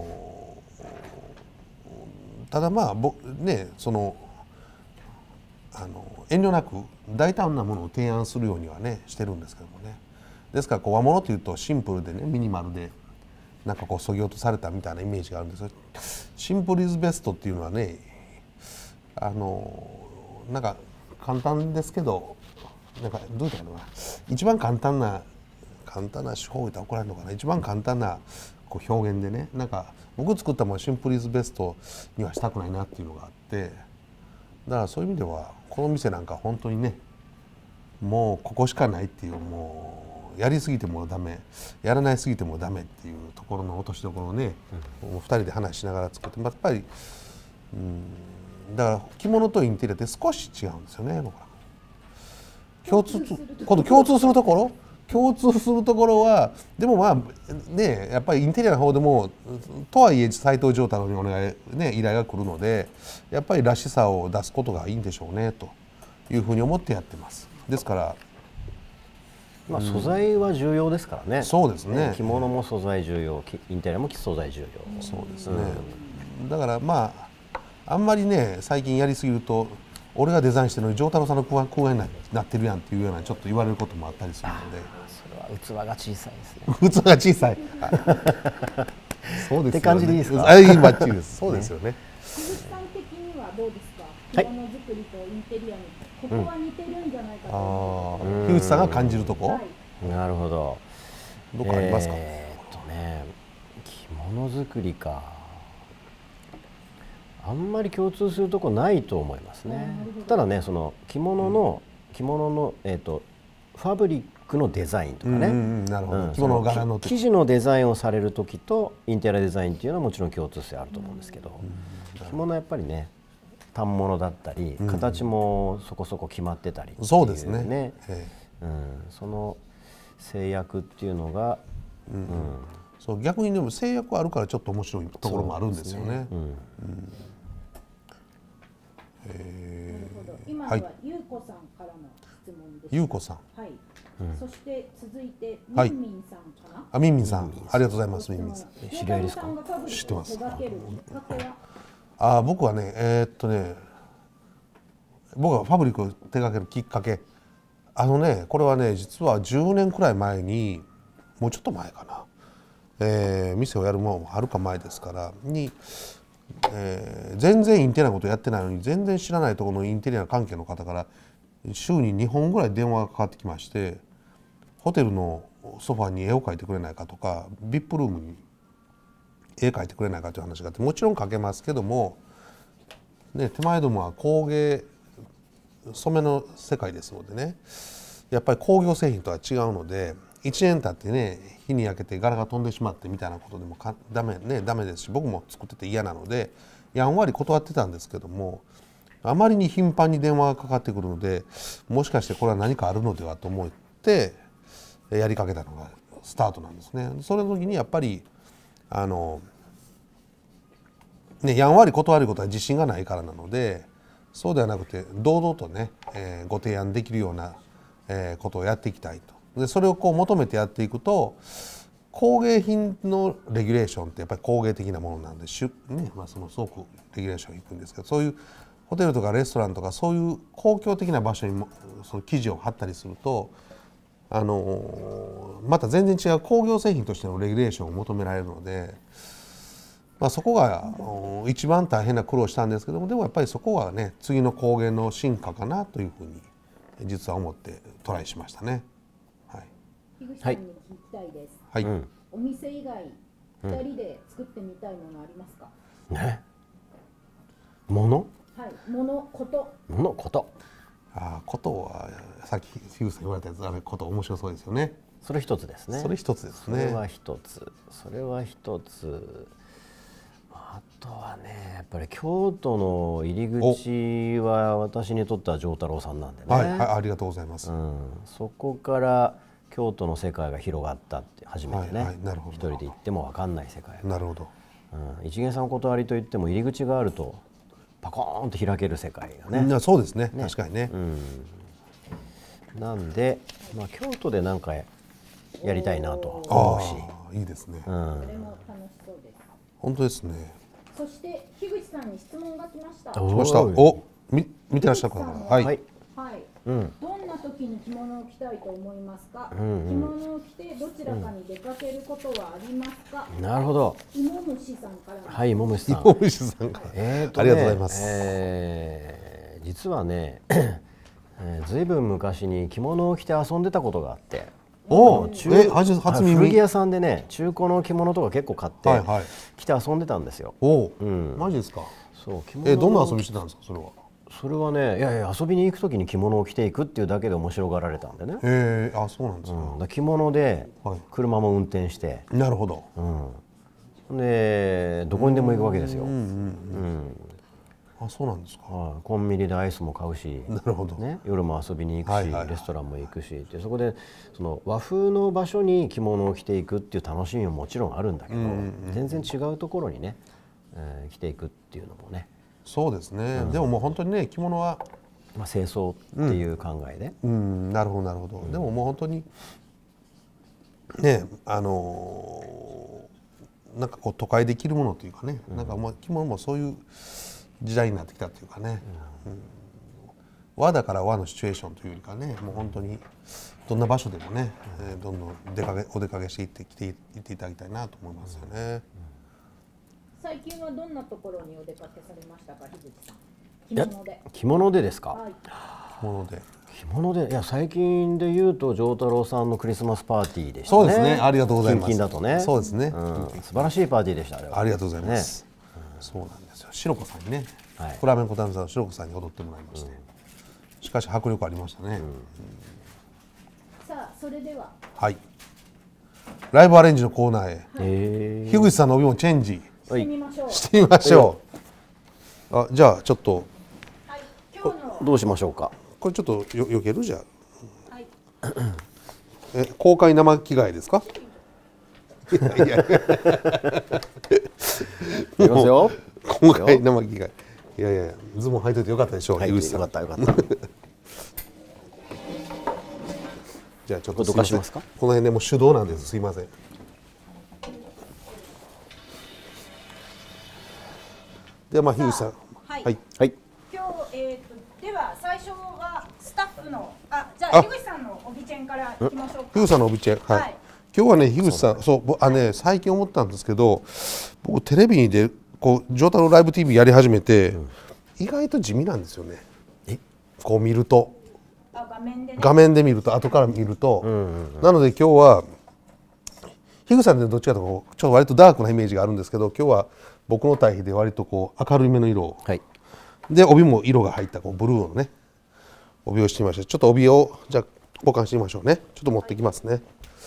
Speaker 1: ただまあ僕ねそのあの遠慮なく大胆なものを提案するようにはねしてるんですけどもね。ですからこう和物というとシンプルでねミニマルでなんかこうそぎ落とされたみたいなイメージがあるんですけど、シンプルイズベストっていうのはね、あのなんか簡単ですけど、なんかどういうかな、一番簡単な簡単な手法を言ったら怒られるのかな、一番簡単なこう表現でね、なんか僕作ったものシンプルイズベストにはしたくないなっていうのがあって、だからそういう意味ではこの店なんか本当にね、もうここしかないっていう、もうやりすぎてもダメ、やらないすぎてもダメっていうところの落としどころをね、うん、ふたりで話しながら作って、やっぱりうんだから着物とインテリアって少し違うんですよね。僕ら共通今度共通するところ共通するところはでもまあねやっぱりインテリアの方でもとはいえ斉藤丈太郎にお願いね依頼が来るのでやっぱりらしさを出すことがいいんでしょうねというふうに思ってやってます。ですから
Speaker 3: まあ素材は重要ですからね。
Speaker 1: そうですね。
Speaker 3: 着物も素材重要、インテリアも素材重要。
Speaker 1: そうですね。だからまああんまりね最近やりすぎると俺がデザインしてるのに丈太郎さんの公演になってるやんっていうようなちょっと言われることもあったりするので。
Speaker 3: それは器が小さいですね。
Speaker 1: 器が小さい。そうですよね。
Speaker 3: って感じでいいですか。
Speaker 1: あ、いいバッチリです。そうですよね。
Speaker 2: 樋口さん的にはどうですか。着物作りとインテリアにここは似てるんじゃないかと思います。
Speaker 1: 樋口さんが感じるとこ。
Speaker 3: なるほど。
Speaker 1: どこありますか。
Speaker 3: えーっとね、着物作りか。あんまり共通するとこないと思いますね。ただね、その着物の着物のえーっとファブリックのデザインとかね。
Speaker 1: なるほど。着物柄の
Speaker 3: 生地のデザインをされる時とインテリアデザインっていうのはもちろん共通性あると思うんですけど、着物はやっぱりね。反物だったり、形もそこそこ決まってたり、
Speaker 1: そうですね。
Speaker 3: うん、その制約っていうのが、
Speaker 1: うん、そう逆にでも制約あるからちょっと面白いところもあるんですよね。
Speaker 2: 今はゆうこさんからの質問です。
Speaker 1: ゆうこさん。
Speaker 2: はい。そして続いてみんみんさんかな。
Speaker 1: あ、みんみんさん、ありがとうございます。みんみんさん。
Speaker 3: 知り合いですか。
Speaker 1: 知ってます。あ、僕はね、えー、っとね、僕はファブリックを手掛けるきっかけ、あのね、これはね、実はじゅうねんくらい前に、もうちょっと前かな、えー、店をやるものもはるか前ですからに、えー、全然インテリアのことやってないのに、全然知らないところのインテリア関係の方から週ににほんぐらい電話がかかってきまして、ホテルのソファに絵を描いてくれないかとか、ブイアイピー ルームに絵描いてくれないかという話があって、もちろん描けますけども、ね、手前どもは工芸染めの世界ですのでね、やっぱり工業製品とは違うので、いちねん経ってね日に焼けて柄が飛んでしまってみたいなことでもかダメねダメですし、僕も作ってて嫌なのでやんわり断ってたんですけども、あまりに頻繁に電話がかかってくるので、もしかしてこれは何かあるのではと思ってやりかけたのがスタートなんですね。その時にやっぱりあのね、やんわり断ることは自信がないからなので、そうではなくて堂々とね、えー、ご提案できるような、えー、ことをやっていきたいと。でそれをこう求めてやっていくと、工芸品のレギュレーションってやっぱり工芸的なものなんで、しゅ、ねまあ、そのすごくレギュレーションいくんですけど、そういうホテルとかレストランとかそういう公共的な場所にもその記事を貼ったりすると、あのー、また全然違う工業製品としてのレギュレーションを求められるので。まあそこが一番大変な苦労したんですけども、でもやっぱりそこはね次の工芸の進化かなというふうに実は思ってトライしましたね。はい。
Speaker 2: 樋口さんに聞きたいです。
Speaker 1: はい。
Speaker 2: うん、お店以外ふたりで作ってみたいものありますか。
Speaker 3: ね。もの。
Speaker 2: はい。ものこと。
Speaker 3: ものこと。
Speaker 1: ああ、ことはさっき樋口さん言われたやつ、あれこと面白そうですよね。
Speaker 3: それ一つですね。
Speaker 1: それ一つですね。
Speaker 3: それは一つ。それは一つ。あとはね、やっぱり京都の入り口は私にとっては丈太郎さんなんでね、
Speaker 1: はい、はい、ありがとうございます、
Speaker 3: うん、そこから京都の世界が広がったって初めてね、はいはい、なるほど、一人で行っても分かんない世界が、
Speaker 1: なるほど、
Speaker 3: うん、一元さんお断りといっても入り口があるとパコーンと開ける世界がね、
Speaker 1: そうですね、ね、確かにね、
Speaker 3: うん、なんで、まあ、京都で何かやりたいなと思うし、
Speaker 1: あいいですね、
Speaker 2: うん、それも楽しそうです。
Speaker 1: 本当ですね。
Speaker 2: そして樋口さんに質問が来ました。
Speaker 1: 来ました。お、み見てらっしゃる方。はい。はい。
Speaker 2: うん、どんな時に着物を着たいと思いますか。うんうん、着物を着てどちらかに出かけることはありますか。
Speaker 3: うん、なるほど。
Speaker 2: 芋虫さんから。
Speaker 3: はい、芋虫さん。
Speaker 1: 芋虫さんから。
Speaker 3: えーとね、
Speaker 1: ありがとうございます。
Speaker 3: えー、実はね、えー、ずいぶん昔に着物を着て遊んでたことがあって。
Speaker 1: おお、え、初初耳。
Speaker 3: 古着屋さんでね、中古の着物とか結構買って、はいはい、着て遊んでたんですよ。
Speaker 1: おお、うん、マジですか。
Speaker 3: そう、
Speaker 1: 着物。え、どんな遊びしてたんですか、それは。
Speaker 3: それはね、いやいや、遊びに行くときに着物を着ていくっていうだけで面白がられたんでね。
Speaker 1: へえ、あ、そうなんですか。
Speaker 3: うん、だ着物で車も運転して。
Speaker 1: はい、なるほど。
Speaker 3: うん。で、どこにでも行くわけですよ。うんうん。
Speaker 1: あ、 あ、そうなんですか。
Speaker 3: はい、コンビニでアイスも買うし、
Speaker 1: なるほど、
Speaker 3: ね、夜も遊びに行くし、
Speaker 1: はいはいはい、
Speaker 3: レストランも行くしで、そこでその和風の場所に着物を着ていくっていう楽しみももちろんあるんだけど、うんうん、全然違うところにね、えー、着ていくっていうのもね。
Speaker 1: そうですね、うん、でももう本当にね、着物は、
Speaker 3: まあ、清掃っていう考えで、
Speaker 1: うん、うん、なるほどなるほど、うん、でももう本当にね、あのー、なんかこう都会で着るものというかね、うん、なんかもう着物もそういう時代になってきたというかね、うんうん、和だから和のシチュエーションというよりかね、もう本当にどんな場所でもね、えー、どんどん出かけお出かけしていってきていっていただきたいなと思いますよね。うんうん、
Speaker 2: 最近はどんなところにお出かけされましたか、樋口さん。着物で。
Speaker 3: 着物でですか。はい、
Speaker 1: 着物で。
Speaker 3: 着物で、いや最近で言うと丈太郎さんのクリスマスパーティーでしたね。
Speaker 1: そうですね。ありがとうございます。
Speaker 3: 近々だとね。
Speaker 1: そうですね。
Speaker 3: うん、素晴らしいパーティーでした。あれは。
Speaker 1: ありがとうございます。ね、うん、そうなんですよ。白子さんにね、はい、フラメンコダンサーの白子さんに踊ってもらいまして、うん、しかし迫力ありましたね。うんうん、
Speaker 2: さあそれでは。
Speaker 1: はい。ライブアレンジのコーナーへ。樋口さんの帯もチェンジ。
Speaker 2: してみましょう。
Speaker 1: してみましょう。あ、じゃあちょっと。
Speaker 2: はい、今日の
Speaker 3: どうしましょうか。
Speaker 1: これちょっとよ避けるじゃあ。
Speaker 2: はい、
Speaker 1: え、公開生着替えですか。いやいや。
Speaker 3: いきますよ。
Speaker 1: 公開生着替え。いやいや、ズボン履いといてよかったでしょう。
Speaker 3: はい、よかったよかった。
Speaker 1: じゃあちょっと
Speaker 3: どかしますか。
Speaker 1: この辺でもう手動なんです。すいません。ではまあ樋口さん。
Speaker 2: はい。
Speaker 1: はい。
Speaker 3: はい、
Speaker 2: 今日えっとでは最初はスタッフのあじゃあ樋口さんの帯チェンからいきましょうか。
Speaker 1: 樋口さんの帯チェン、はい。はい、今日はね樋口さんそうあね最近思ったんですけど、僕テレビにでこう丈太郎ライブ ティーブイ やり始めて、うん、意外と地味なんですよね。えこう見ると。
Speaker 2: あ画面でね。
Speaker 1: 画面で見ると後から見ると、うんうんうん、なので今日は樋口さんでどっちかというとちょっと割とダークなイメージがあるんですけど、今日は僕の対比で割とこう明るいめの色を、はい、で帯も色が入ったこうブルーのね帯をしてみました。ちょっと帯をじゃあ交換してみましょうね。ちょっと持ってきますね。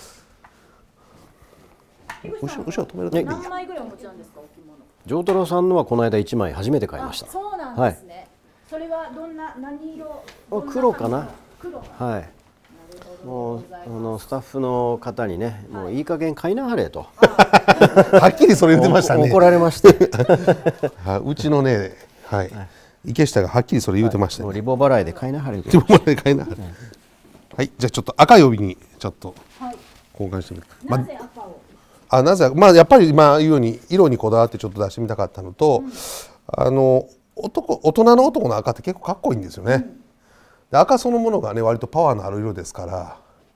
Speaker 1: 後ろ後ろ止めるといいや。
Speaker 2: 何枚ぐらいお持ちなんですか、お着物。
Speaker 3: 丈太郎さんのはこの間いちまい初めて買いました。
Speaker 2: そうなんですね。はい、それはどんな何色？
Speaker 3: 黒かな。
Speaker 2: 黒。
Speaker 3: はい。もうあのスタッフの方にね、もういい加減買いなはれと
Speaker 1: はっきりそれ言ってましたね。
Speaker 3: 怒られました
Speaker 1: うちのね、はい、池下がはっきりそれ言ってましたね。
Speaker 3: リボ払いで買いなはれ。リ
Speaker 1: ボ払いで買いなはれ。はい、じゃあちょっと赤い帯にちょっと交換してみる。
Speaker 2: なぜ赤を？
Speaker 1: あ、なぜまあやっぱり今言うように色にこだわってちょっと出してみたかったのと、あの男大人の男の赤って結構かっこいいんですよね。赤そのものがね割とパワーのある色ですから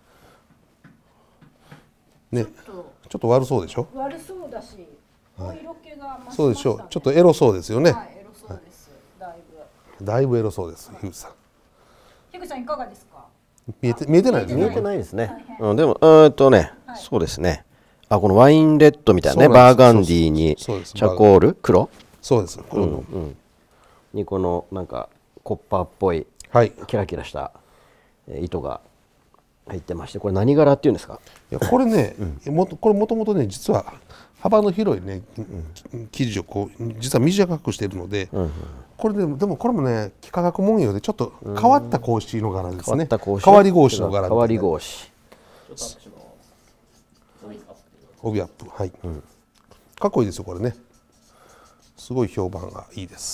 Speaker 1: ね、ちょっと悪そうでしょ。
Speaker 2: 悪そうだし、お色気が増しましたね。
Speaker 1: そうでしょう。ちょっとエロそうですよね。
Speaker 2: はい、エロそうです。だいぶ。
Speaker 1: だいぶエロそうです。樋口さん。
Speaker 2: 樋口さんいかがですか。
Speaker 1: 見えて見えてないですね。
Speaker 3: 見えてないですね。うん、でもえっとね、そうですね。あ、このワインレッドみたいなね、バーガンディーにチャコール黒。
Speaker 1: そうです。黒の。
Speaker 3: にこのなんかコッパーっぽい。はい、キラキラした糸が入ってまして、これ何柄っていうんですか。
Speaker 1: いやこれね、うん、もこれもともとね実は幅の広いね、うん、生地をこう実は短くしているので、うんうん、これでもでもこれもね幾何学文様でちょっと変わった格子の柄ですね。変わり格子の柄。
Speaker 3: 変わり格子。
Speaker 1: 帯アップ、はい、うん、かっこいいですよこれね。すごい評判がいいです。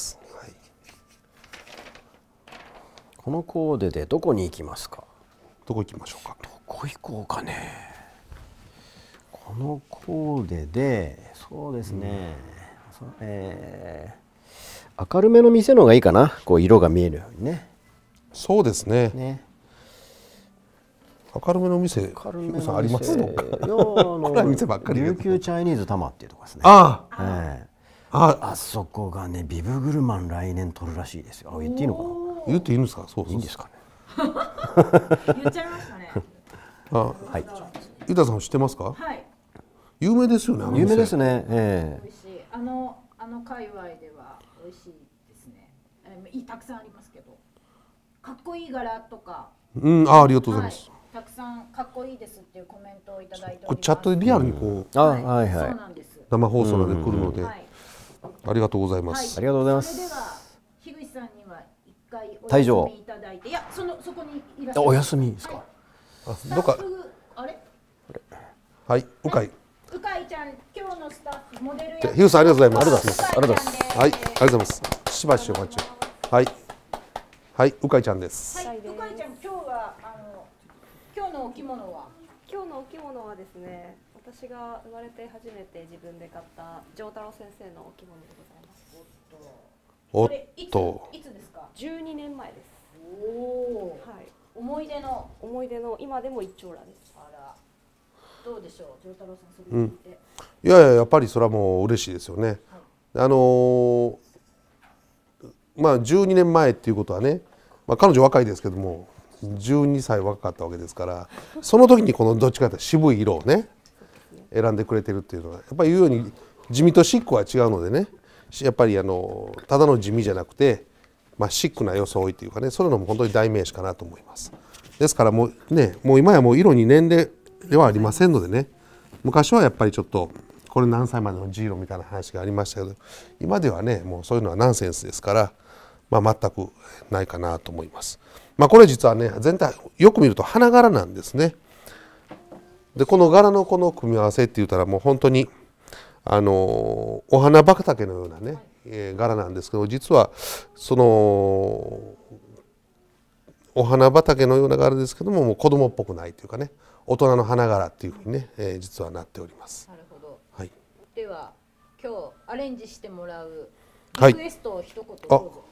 Speaker 3: このコーデでどこに行きますか。
Speaker 1: どこ行きましょうか。
Speaker 3: どこ行こうかね。このコーデでそうですね、うん、えー、明るめの店の方がいいかな。こう色が見えるようにね。
Speaker 1: そうですね。ね、明るめの店、樋口さんありますのか。これは店ばっかり。
Speaker 3: 琉球チャイニーズ多摩っていうところですね。
Speaker 1: ああ、
Speaker 3: えー、あ, あそこがねビブグルマン来年取るらしいですよ。言っていいのかな。
Speaker 1: 言っていいんですか。そうそう。
Speaker 3: いいんですかね。
Speaker 2: 言っちゃいましたね。
Speaker 1: あ、はい。ゆたさん知ってますか。
Speaker 2: はい。
Speaker 1: 有名ですよね。
Speaker 3: 有名ですね。え
Speaker 2: え。美味しい。あのあの界隈では美味しいですね。えー、たくさんありますけど。かっこいい柄とか。
Speaker 1: うん、あ、ありがとうございます。
Speaker 2: たくさんかっこいいですっていうコメントをいただいております。
Speaker 1: これチャットでリアルにこ
Speaker 3: う。あ、はいはい。
Speaker 2: そうなんです。
Speaker 1: 生放送で来るので。ありがとうございます。
Speaker 3: ありがとうございます。
Speaker 2: それでは樋回お休みいただいて、いやそのそこにいらっしゃる。
Speaker 3: お休みですか。
Speaker 1: あ、どっか。あれ。はい、うかい。
Speaker 2: うかいちゃん、今日のスタッフモデルや。
Speaker 1: ヒューさんありがとうございます。
Speaker 3: ありがとうございます。
Speaker 1: はい、ありがとうございます。しばしお待ちを。はい。はい、うかいちゃんです。
Speaker 2: はい、うかいちゃん、今日はあの今日のお着物は。
Speaker 5: 今日のお着物はですね、私が生まれて初めて自分で買った丈太郎先生のお着物でございます。
Speaker 1: おっと。
Speaker 2: いつですか。
Speaker 5: じゅうにねんまえです。
Speaker 2: おお。
Speaker 5: はい。
Speaker 2: 思い出の
Speaker 5: 思い出の今でも一丁羅です。
Speaker 2: あら。どうでしょう、丈太郎さん、それ聞いて。
Speaker 1: いやいや、やっぱりそれはもう嬉しいですよね。はい、あのー、まあじゅうにねんまえっていうことはね、まあ、彼女若いですけどもじゅうにさい若かったわけですから、その時にこのどっちかというと渋い色をね選んでくれてるっていうのはやっぱり言うように地味とシックは違うのでね、やっぱりあのただの地味じゃなくて、まあ、シックな装いというかね、そういうのも本当に代名詞かなと思います。ですからもうね、もう今やもう色に年齢ではありませんのでね、昔はやっぱりちょっとこれ何歳までのジーロみたいな話がありましたけど、今ではねもうそういうのはナンセンスですから、まあ、全くないかなと思います。まあ、これ実はね全体よく見ると花柄なんですね。でこの柄のこの組み合わせって言ったらもう本当にあのお花畑のようなね、えー、柄なんですけど、実はそのお花畑のような柄ですけども、もう子供っぽくないというかね、大人の花柄っていうふうにね、えー、実はなっております。
Speaker 2: なるほど。
Speaker 1: はい。
Speaker 2: では今日アレンジしてもらう
Speaker 1: リ
Speaker 2: クエストを一言どうぞ。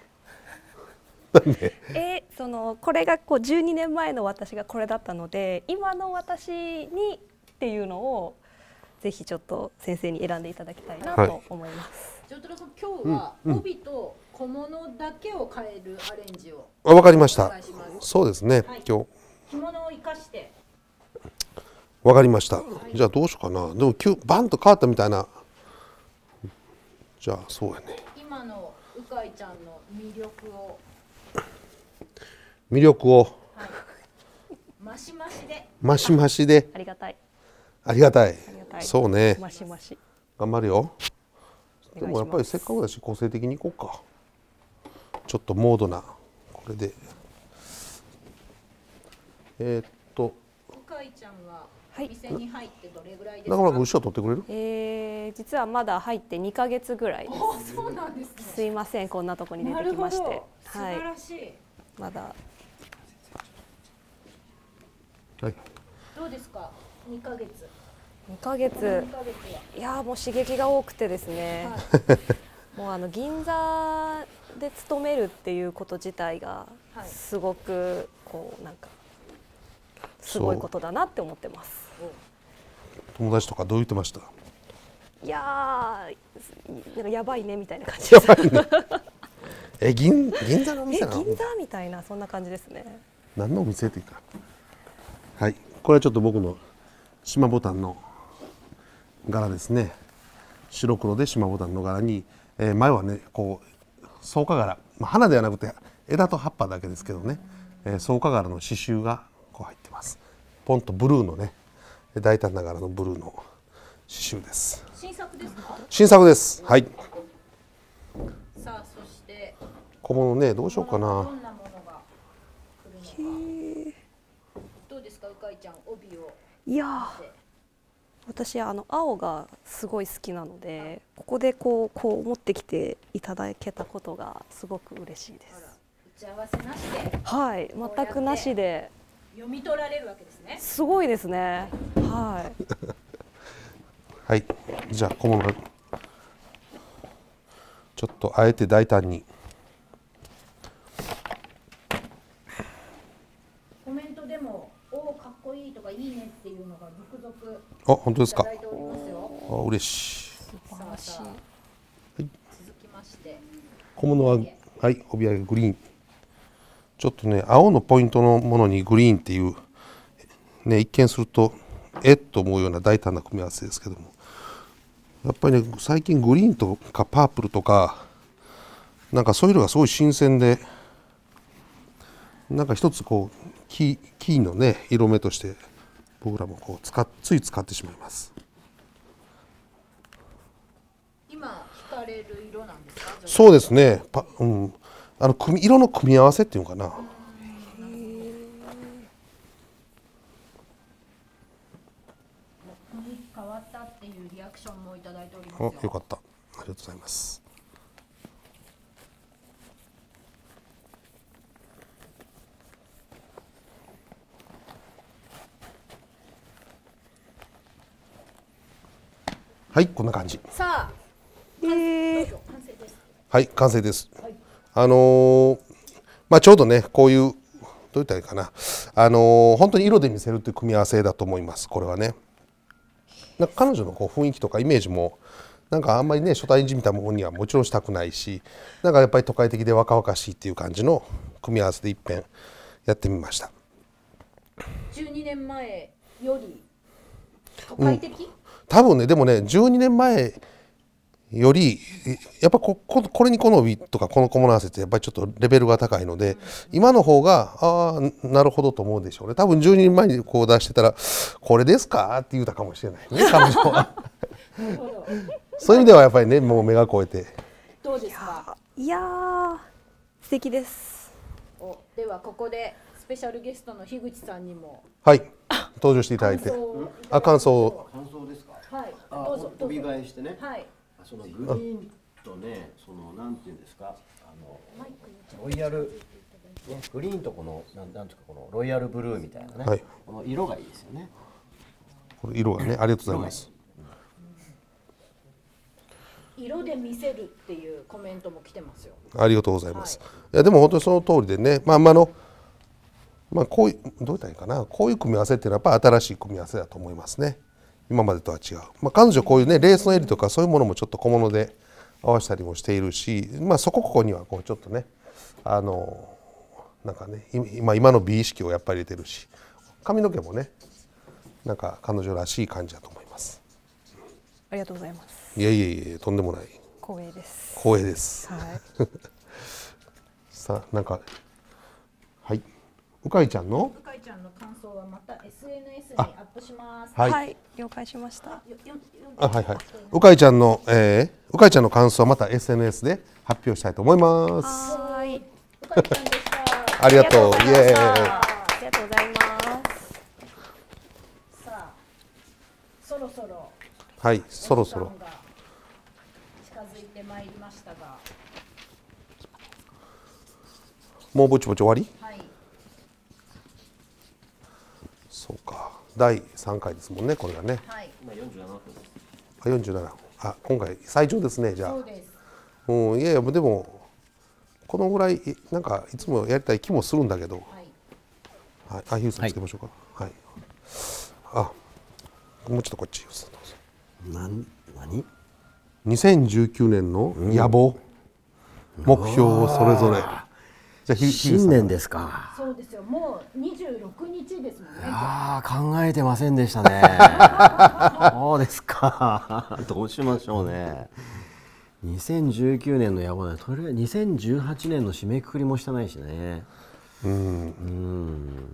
Speaker 5: えー、そのこれがこうじゅうにねんまえの私がこれだったので、今の私にっていうのをぜひちょっと先生に選んでいただきたいなと思います。
Speaker 2: 丈太郎さん、今日は帯と小物だけを変えるアレンジを。
Speaker 1: あ、わかりました。そうですね。はい、今日
Speaker 2: 着物を生かして。
Speaker 1: わかりました。じゃあどうしようかな。でも急バンと変わったみたいな。じゃあそうやね。
Speaker 2: 今のうかいちゃんの魅力を。
Speaker 1: 魅力を。
Speaker 2: はい。マシマシで。
Speaker 1: マシマシで。
Speaker 5: ありがたい。
Speaker 1: ありがたい。そうね。
Speaker 5: マシマシ。
Speaker 1: 頑張るよ。でもやっぱりせっかくだし個性的にいこうか。ちょっとモードなこれで。えー、っと。
Speaker 2: うかいちゃんは店に入ってどれぐらいですか。
Speaker 1: 中村君後ろ取ってくれる？
Speaker 5: えー、実はまだ入ってにかげつぐらいです。
Speaker 2: そうなんですね。
Speaker 5: すいません、こんなとこに出てきまして。
Speaker 2: 素晴らしい。はい、
Speaker 5: まだ。
Speaker 1: はい。
Speaker 2: どうですか？にかげつ。
Speaker 5: にかげつ。いやもう刺激が多くてですね。はい、もうあの銀座で勤めるっていうこと自体がすごくこうなんかすごいことだなって思ってます。
Speaker 1: 友達とかどう言ってました？
Speaker 5: いやー、なんかやばいねみたいな感じです。
Speaker 1: え、銀銀座のお店なの？
Speaker 5: え、銀座みたいなそんな感じですね。
Speaker 1: 何のお店っていうか。はい、これはちょっと僕の縞ボタンの柄ですね。白黒で縞ボタンの柄に、えー、前はねこう草花柄、まあ、花ではなくて枝と葉っぱだけですけどね、えー、草花柄の刺繍がこう入ってます。ポンとブルーのね大胆な柄のブルーの刺繍です。
Speaker 2: 新作ですか？
Speaker 1: 新作です。はい。
Speaker 2: さあ、そして
Speaker 1: 小物ね、どうしようかな。
Speaker 2: どんなものが来るのか。どうですか、うかいちゃん、帯を。
Speaker 5: いや私あの青がすごい好きなので、ここでこうこう持ってきていただけたことがすごく嬉しいです。
Speaker 2: 打ち合わせなしで。
Speaker 5: はい、全くなしで。
Speaker 2: 読み取られるわけですね。
Speaker 5: すごいですね。はい。
Speaker 1: はい、じゃあ小物ちょっとあえて大胆に。
Speaker 2: コメントでも「おおかっこいい」とか「いいね」っていうのが続々
Speaker 1: あ、本当ですか。
Speaker 2: いただいておりますよ。
Speaker 1: あ、嬉しい。
Speaker 2: 素晴らしい。はい、続きまして
Speaker 1: 小物ははい帯揚げグリーン。ちょっとね青のポイントのものにグリーンっていうね、一見するとえっと思うような大胆な組み合わせですけども、やっぱりね最近グリーンとかパープルとかなんかそういうのがすごい新鮮で、なんか一つこうキー、キーのね色目として僕らもこう使っつい使ってしまいます。
Speaker 2: 今惹かれる色なんですか？
Speaker 1: そうですね。パ、うん、 あの組色の組み合わせっていうのかな。
Speaker 2: 変わったっていうリアクションもいただいております
Speaker 1: お、
Speaker 2: よ。
Speaker 1: よかった。ありがとうございます。はい、こんな感じ。
Speaker 2: さあ、
Speaker 5: えー、
Speaker 2: どうぞ完成です。
Speaker 1: はい、完成です。
Speaker 2: はい、
Speaker 1: あのー、まあちょうどね、こういうどう言ったらいいかな、あのー、本当に色で見せるという組み合わせだと思います。これはね。なんか彼女のこう雰囲気とかイメージもなんかあんまりね初対人みたいなものにはもちろんしたくないし、なんかやっぱり都会的で若々しいっていう感じの組み合わせで一遍やってみました。
Speaker 2: じゅうにねんまえより都会的、うん、
Speaker 1: 多分ね、でもねじゅうにねんまえよりやっぱ こ, こ, これに好みとかこの小物合わせってやっぱりちょっとレベルが高いので、うん、今の方がああなるほどと思うでしょうね。多分じゅうにねんまえにこう出してたらこれですかって言うたかもしれないね、彼女は。そういう意味ではやっぱりねもう目が超えて。
Speaker 2: どうですか。
Speaker 5: いやー素敵です。
Speaker 2: おではここでスペシャルゲストの樋口さんにも
Speaker 1: はい登場していただいて、あ感想
Speaker 3: 感想ですか。
Speaker 2: はい、
Speaker 3: どうぞ飛び返してね。
Speaker 2: はい。
Speaker 3: そのグリーンとね、そのなんていうんですか、あのロイヤル、ね、グリーンとこのなんなんていうかこのロイヤルブルーみたいなね、はい、この色がいいですよね。
Speaker 1: これ色がね、ありがとうございます。
Speaker 2: 色で見せるっていうコメントも来てますよ。
Speaker 1: ありがとうございます。はい、いやでも本当にその通りでね、まあまあのまあこういうどう言ったらいいかな、こういう組み合わせっていうのはやっぱり新しい組み合わせだと思いますね。今までとは違う。まあ、彼女こういうねレースの襟とかそういうものもちょっと小物で合わせたりもしているし、まあそこここにはこうちょっとねあのなんかね今今の美意識をやっぱり入れてるし、髪の毛もねなんか彼女らしい感じだと思います。
Speaker 5: ありがとうございます。
Speaker 1: いやいやいやとんでもない。
Speaker 5: 光栄です。
Speaker 1: 光栄です。
Speaker 5: はい。
Speaker 1: さあなんかはい。うかいちゃんの
Speaker 2: うかいちゃんの感想はまた エスエヌエス にアップします。
Speaker 5: はい、はい、了解しました。
Speaker 1: あはいはい。うかいちゃんの、えー、うかいちゃんの感想はまた エスエヌエス で発表したいと思います。
Speaker 5: はい。
Speaker 2: うかいちゃんでした。
Speaker 1: ありがとう。イエーイ。
Speaker 5: ありがとうございます。
Speaker 2: さあ、そろそろ。
Speaker 1: はい、そろそろ。
Speaker 2: 近づいてまいりましたが。
Speaker 1: もうぼちぼち終わり？
Speaker 2: はい。
Speaker 1: そうか、だいさんかいですもんね、これがね。
Speaker 2: はい。
Speaker 4: 今よんじゅうななふんです。
Speaker 1: あ、よんじゅうななふん。あ、今回最長ですね、じゃあ。
Speaker 2: そうです。
Speaker 1: うん、いやいや、でもこのぐらいなんかいつもやりたい気もするんだけど。はい。はい、あ、ヒューさんつけましょうか。はい。あ、もうちょっとこっちヒューさんどうぞ。
Speaker 3: なん、何？
Speaker 1: にせんじゅうきゅうねんの野望、うん、目標をそれぞれ。じゃあ
Speaker 3: 新年ですか。
Speaker 2: そうですよ。もうにじゅうろくにちですもんね。
Speaker 3: ああ、考えてませんでしたね。そうですか。どうしましょうね。にせんじゅうきゅうねんの野望ね、とりあえずにせんじゅうはちねんの締めくくりもしてないしね。うん。うん。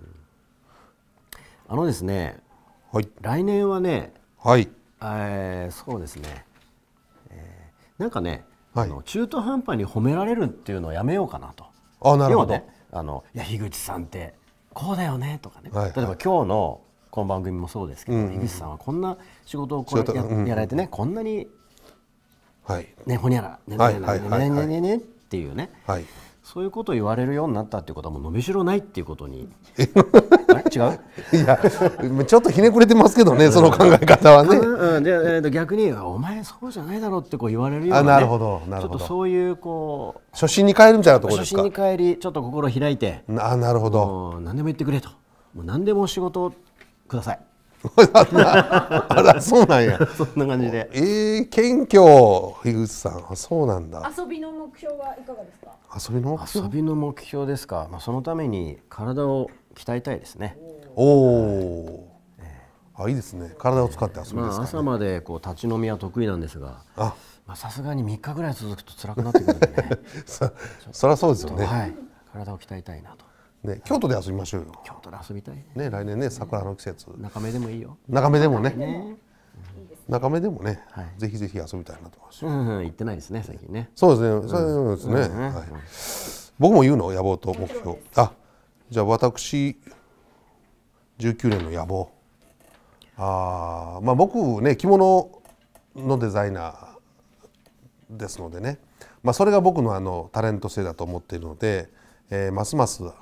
Speaker 3: あのですね。はい。来年はね。はい。えー、そうですね。えー、なんかね、はい、あの中途半端に褒められるっていうのをやめようかなと。
Speaker 1: あ、なるほど。
Speaker 3: ね、あのいや樋口さんってこうだよねとかね、はいはい、例えば今日のこの番組もそうですけど、うんうん、樋口さんはこんな仕事をこう や,、うんうん、やられてね、こんなに、はい、ねほにゃらねねねねねねねっていうね、はい、そういうことを言われるようになったっていうことはもう伸びしろないっていうことに違う？
Speaker 1: いやちょっとひねくれてますけどね、その考え方はね。
Speaker 3: うん、で、えー、逆にお前そうじゃないだろうってこう言われるような、ね、
Speaker 1: あ、なるほどなるほど。
Speaker 3: ちょっとそういうこう
Speaker 1: 初心に帰るみたいなところですか。
Speaker 3: 初心に帰りちょっと心開いて、
Speaker 1: あ、なるほど。
Speaker 3: 何でも言ってくれと、もう何でも仕事をください。
Speaker 1: あら、そうなんや。
Speaker 3: そんな感じで。
Speaker 1: えー、謙虚、樋口さん。そうなんだ。
Speaker 2: 遊びの目標はいかがですか。
Speaker 1: 遊びの目標。
Speaker 3: 遊びの目標ですか。まあそのために体を鍛えたいですね。
Speaker 1: おお。あ、いいですね。体を使って遊びですか、ね。
Speaker 3: まあ朝までこう立ち飲みは得意なんですが、あ、まあさすがにみっかぐらい続くと辛くなってくるんでね。
Speaker 1: そ, そりゃそうですよね。
Speaker 3: はい。体を鍛えたいなと。
Speaker 1: ね、京都で遊びましょうよ。
Speaker 3: 京都で遊びたいね。
Speaker 1: ね、来年ね、桜の季節。
Speaker 3: 中目でもいいよ。
Speaker 1: 中目でもね。
Speaker 3: ね、
Speaker 1: 中目でもね、はい、ぜひぜひ遊びたいなと思います。
Speaker 3: うん、うん、行ってないですね、最近ね。
Speaker 1: そうですね、そうですね。はい。 僕も言うの野望と目標。あ、じゃあ私じゅうきゅうねんの野望。あまあ僕ね着物のデザイナーですのでね、まあ、それが僕のあのタレント性だと思っているので、えー、ますます、うん、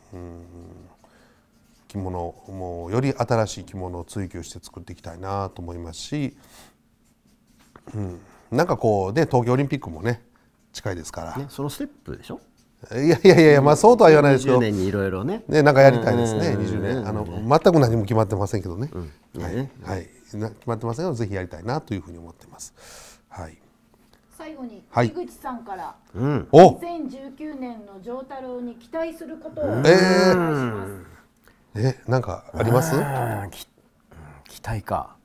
Speaker 1: 着物もうより新しい着物を追求して作っていきたいなと思いますし、うん、なんかこうで東京オリンピックもね近いですから、
Speaker 3: ね、そのステップでしょ。
Speaker 1: いやいやいや、まあそうとは言わないですけど、
Speaker 3: にじゅうねんにいろいろね、
Speaker 1: ね、なんかやりたいですね、にじゅうねん。あの全く何も決まってませんけどね、
Speaker 3: うん
Speaker 1: はい、
Speaker 3: ね
Speaker 1: はい、な決まってませんけど、ぜひやりたいなというふうに思ってます。はい。
Speaker 2: 最後に
Speaker 1: はい
Speaker 2: 井口さんから
Speaker 3: うん
Speaker 1: お、
Speaker 2: にせんじゅうきゅうねんの丈太郎に期待することをお願いし
Speaker 1: え
Speaker 2: ます。
Speaker 1: ー、え、なんかあります？
Speaker 3: あーき期待か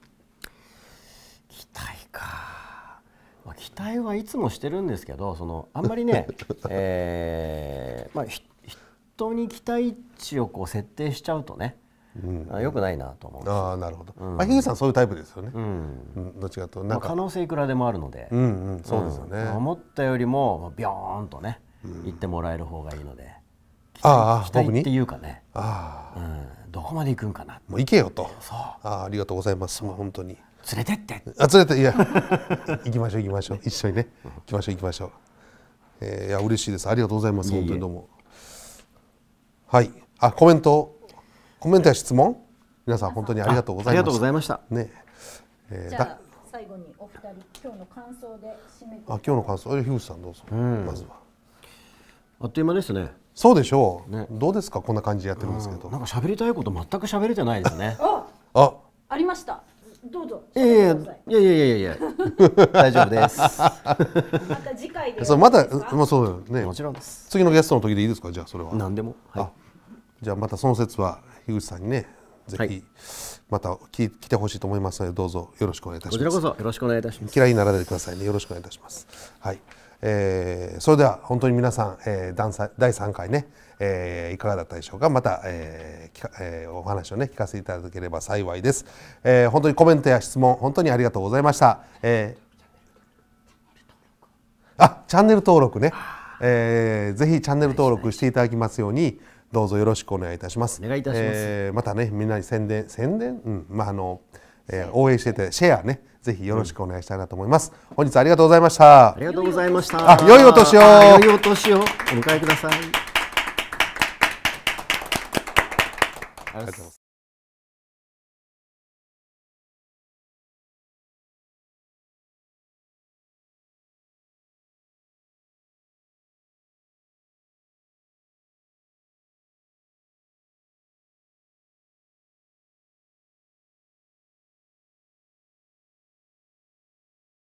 Speaker 3: 期待か、まあ、期待はいつもしてるんですけど、そのあんまりね、えーまあ、ひ人に期待値をこう設定しちゃうとね、うん、よくないなと思う。
Speaker 1: ああ、なるほど。まあ、樋口さんそういうタイプですよね。
Speaker 3: うん
Speaker 1: うん、どっちかというと
Speaker 3: まあ、
Speaker 1: なんか、
Speaker 3: 可能性いくらでもあるので、
Speaker 1: うんうん、そうですよね。
Speaker 3: うん思ったよりもビョーンとね、言ってもらえる方がいいので、
Speaker 1: ああ、
Speaker 3: 期待って
Speaker 1: 僕に。
Speaker 3: いうかね、
Speaker 1: ああ、
Speaker 3: うん、どこまで行くんかな、
Speaker 1: もう行けよと。
Speaker 3: そう
Speaker 1: ああ、ありがとうございます。もう本当に。
Speaker 3: 連れてって
Speaker 1: あ、連れて、いや、行きましょう行きましょう、一緒にね、行きましょう行きましょう。えー、いや嬉しいです。ありがとうございます。
Speaker 3: いえいえ
Speaker 1: 本当にどうも。はい、あ、コメント、コメントや質問、皆さん本当にありがとうございました。
Speaker 3: ありがとうございました。
Speaker 1: ね、えー、
Speaker 2: じゃあ
Speaker 1: だ
Speaker 2: 最後にお二人今日の感想で締めて。
Speaker 1: あ、今日の感想、え、樋口さんどうぞ。まずは。
Speaker 3: あっという間ですね。
Speaker 1: そうでしょう。
Speaker 3: ね
Speaker 1: どうですか、こんな感じでやってますけど。
Speaker 3: なんか喋りたいこと全く喋れてないですね。
Speaker 1: あ、
Speaker 2: ありました。どうぞ。
Speaker 3: いやいや
Speaker 2: 喋ってくださ
Speaker 3: いやいやいやいや大丈夫です。
Speaker 2: また次回で。
Speaker 1: そうまた、
Speaker 2: いいですか
Speaker 1: まあ、そうだよね。
Speaker 3: もちろんです。
Speaker 1: 次のゲストの時でいいですか、じゃあそれは。
Speaker 3: 何でも。はい
Speaker 1: あ、じゃあまたその説は樋口さんにね、ぜひ
Speaker 3: はい
Speaker 1: またき来てほしいと思いますので、どうぞよろしくお願いいたします。
Speaker 3: こちらこそよろしくお願いいたします。
Speaker 1: 嫌いにならないでくださいね。よろしくお願いいたします。はい。えー、それでは本当に皆さん、えー、だんさだいさんかいね、えー、いかがだったでしょうか。また、えーきかえー、お話をね聞かせていただければ幸いです。えー、本当にコメントや質問本当にありがとうございました。えー、あ、チャンネル登録ね、えー、ぜひチャンネル登録していただきますようにどうぞよろしくお願いいたします。
Speaker 3: お願いいたします
Speaker 1: えー、またねみんなに宣伝宣伝うんまああの、えー、応援しててシェアねぜひよろしくお願いしたいなと思います。本日ありがとうございました。
Speaker 3: ありがとうございました。
Speaker 1: あ、良いお年を。
Speaker 3: あ良いお年をお迎えください。
Speaker 1: ありがとうございます。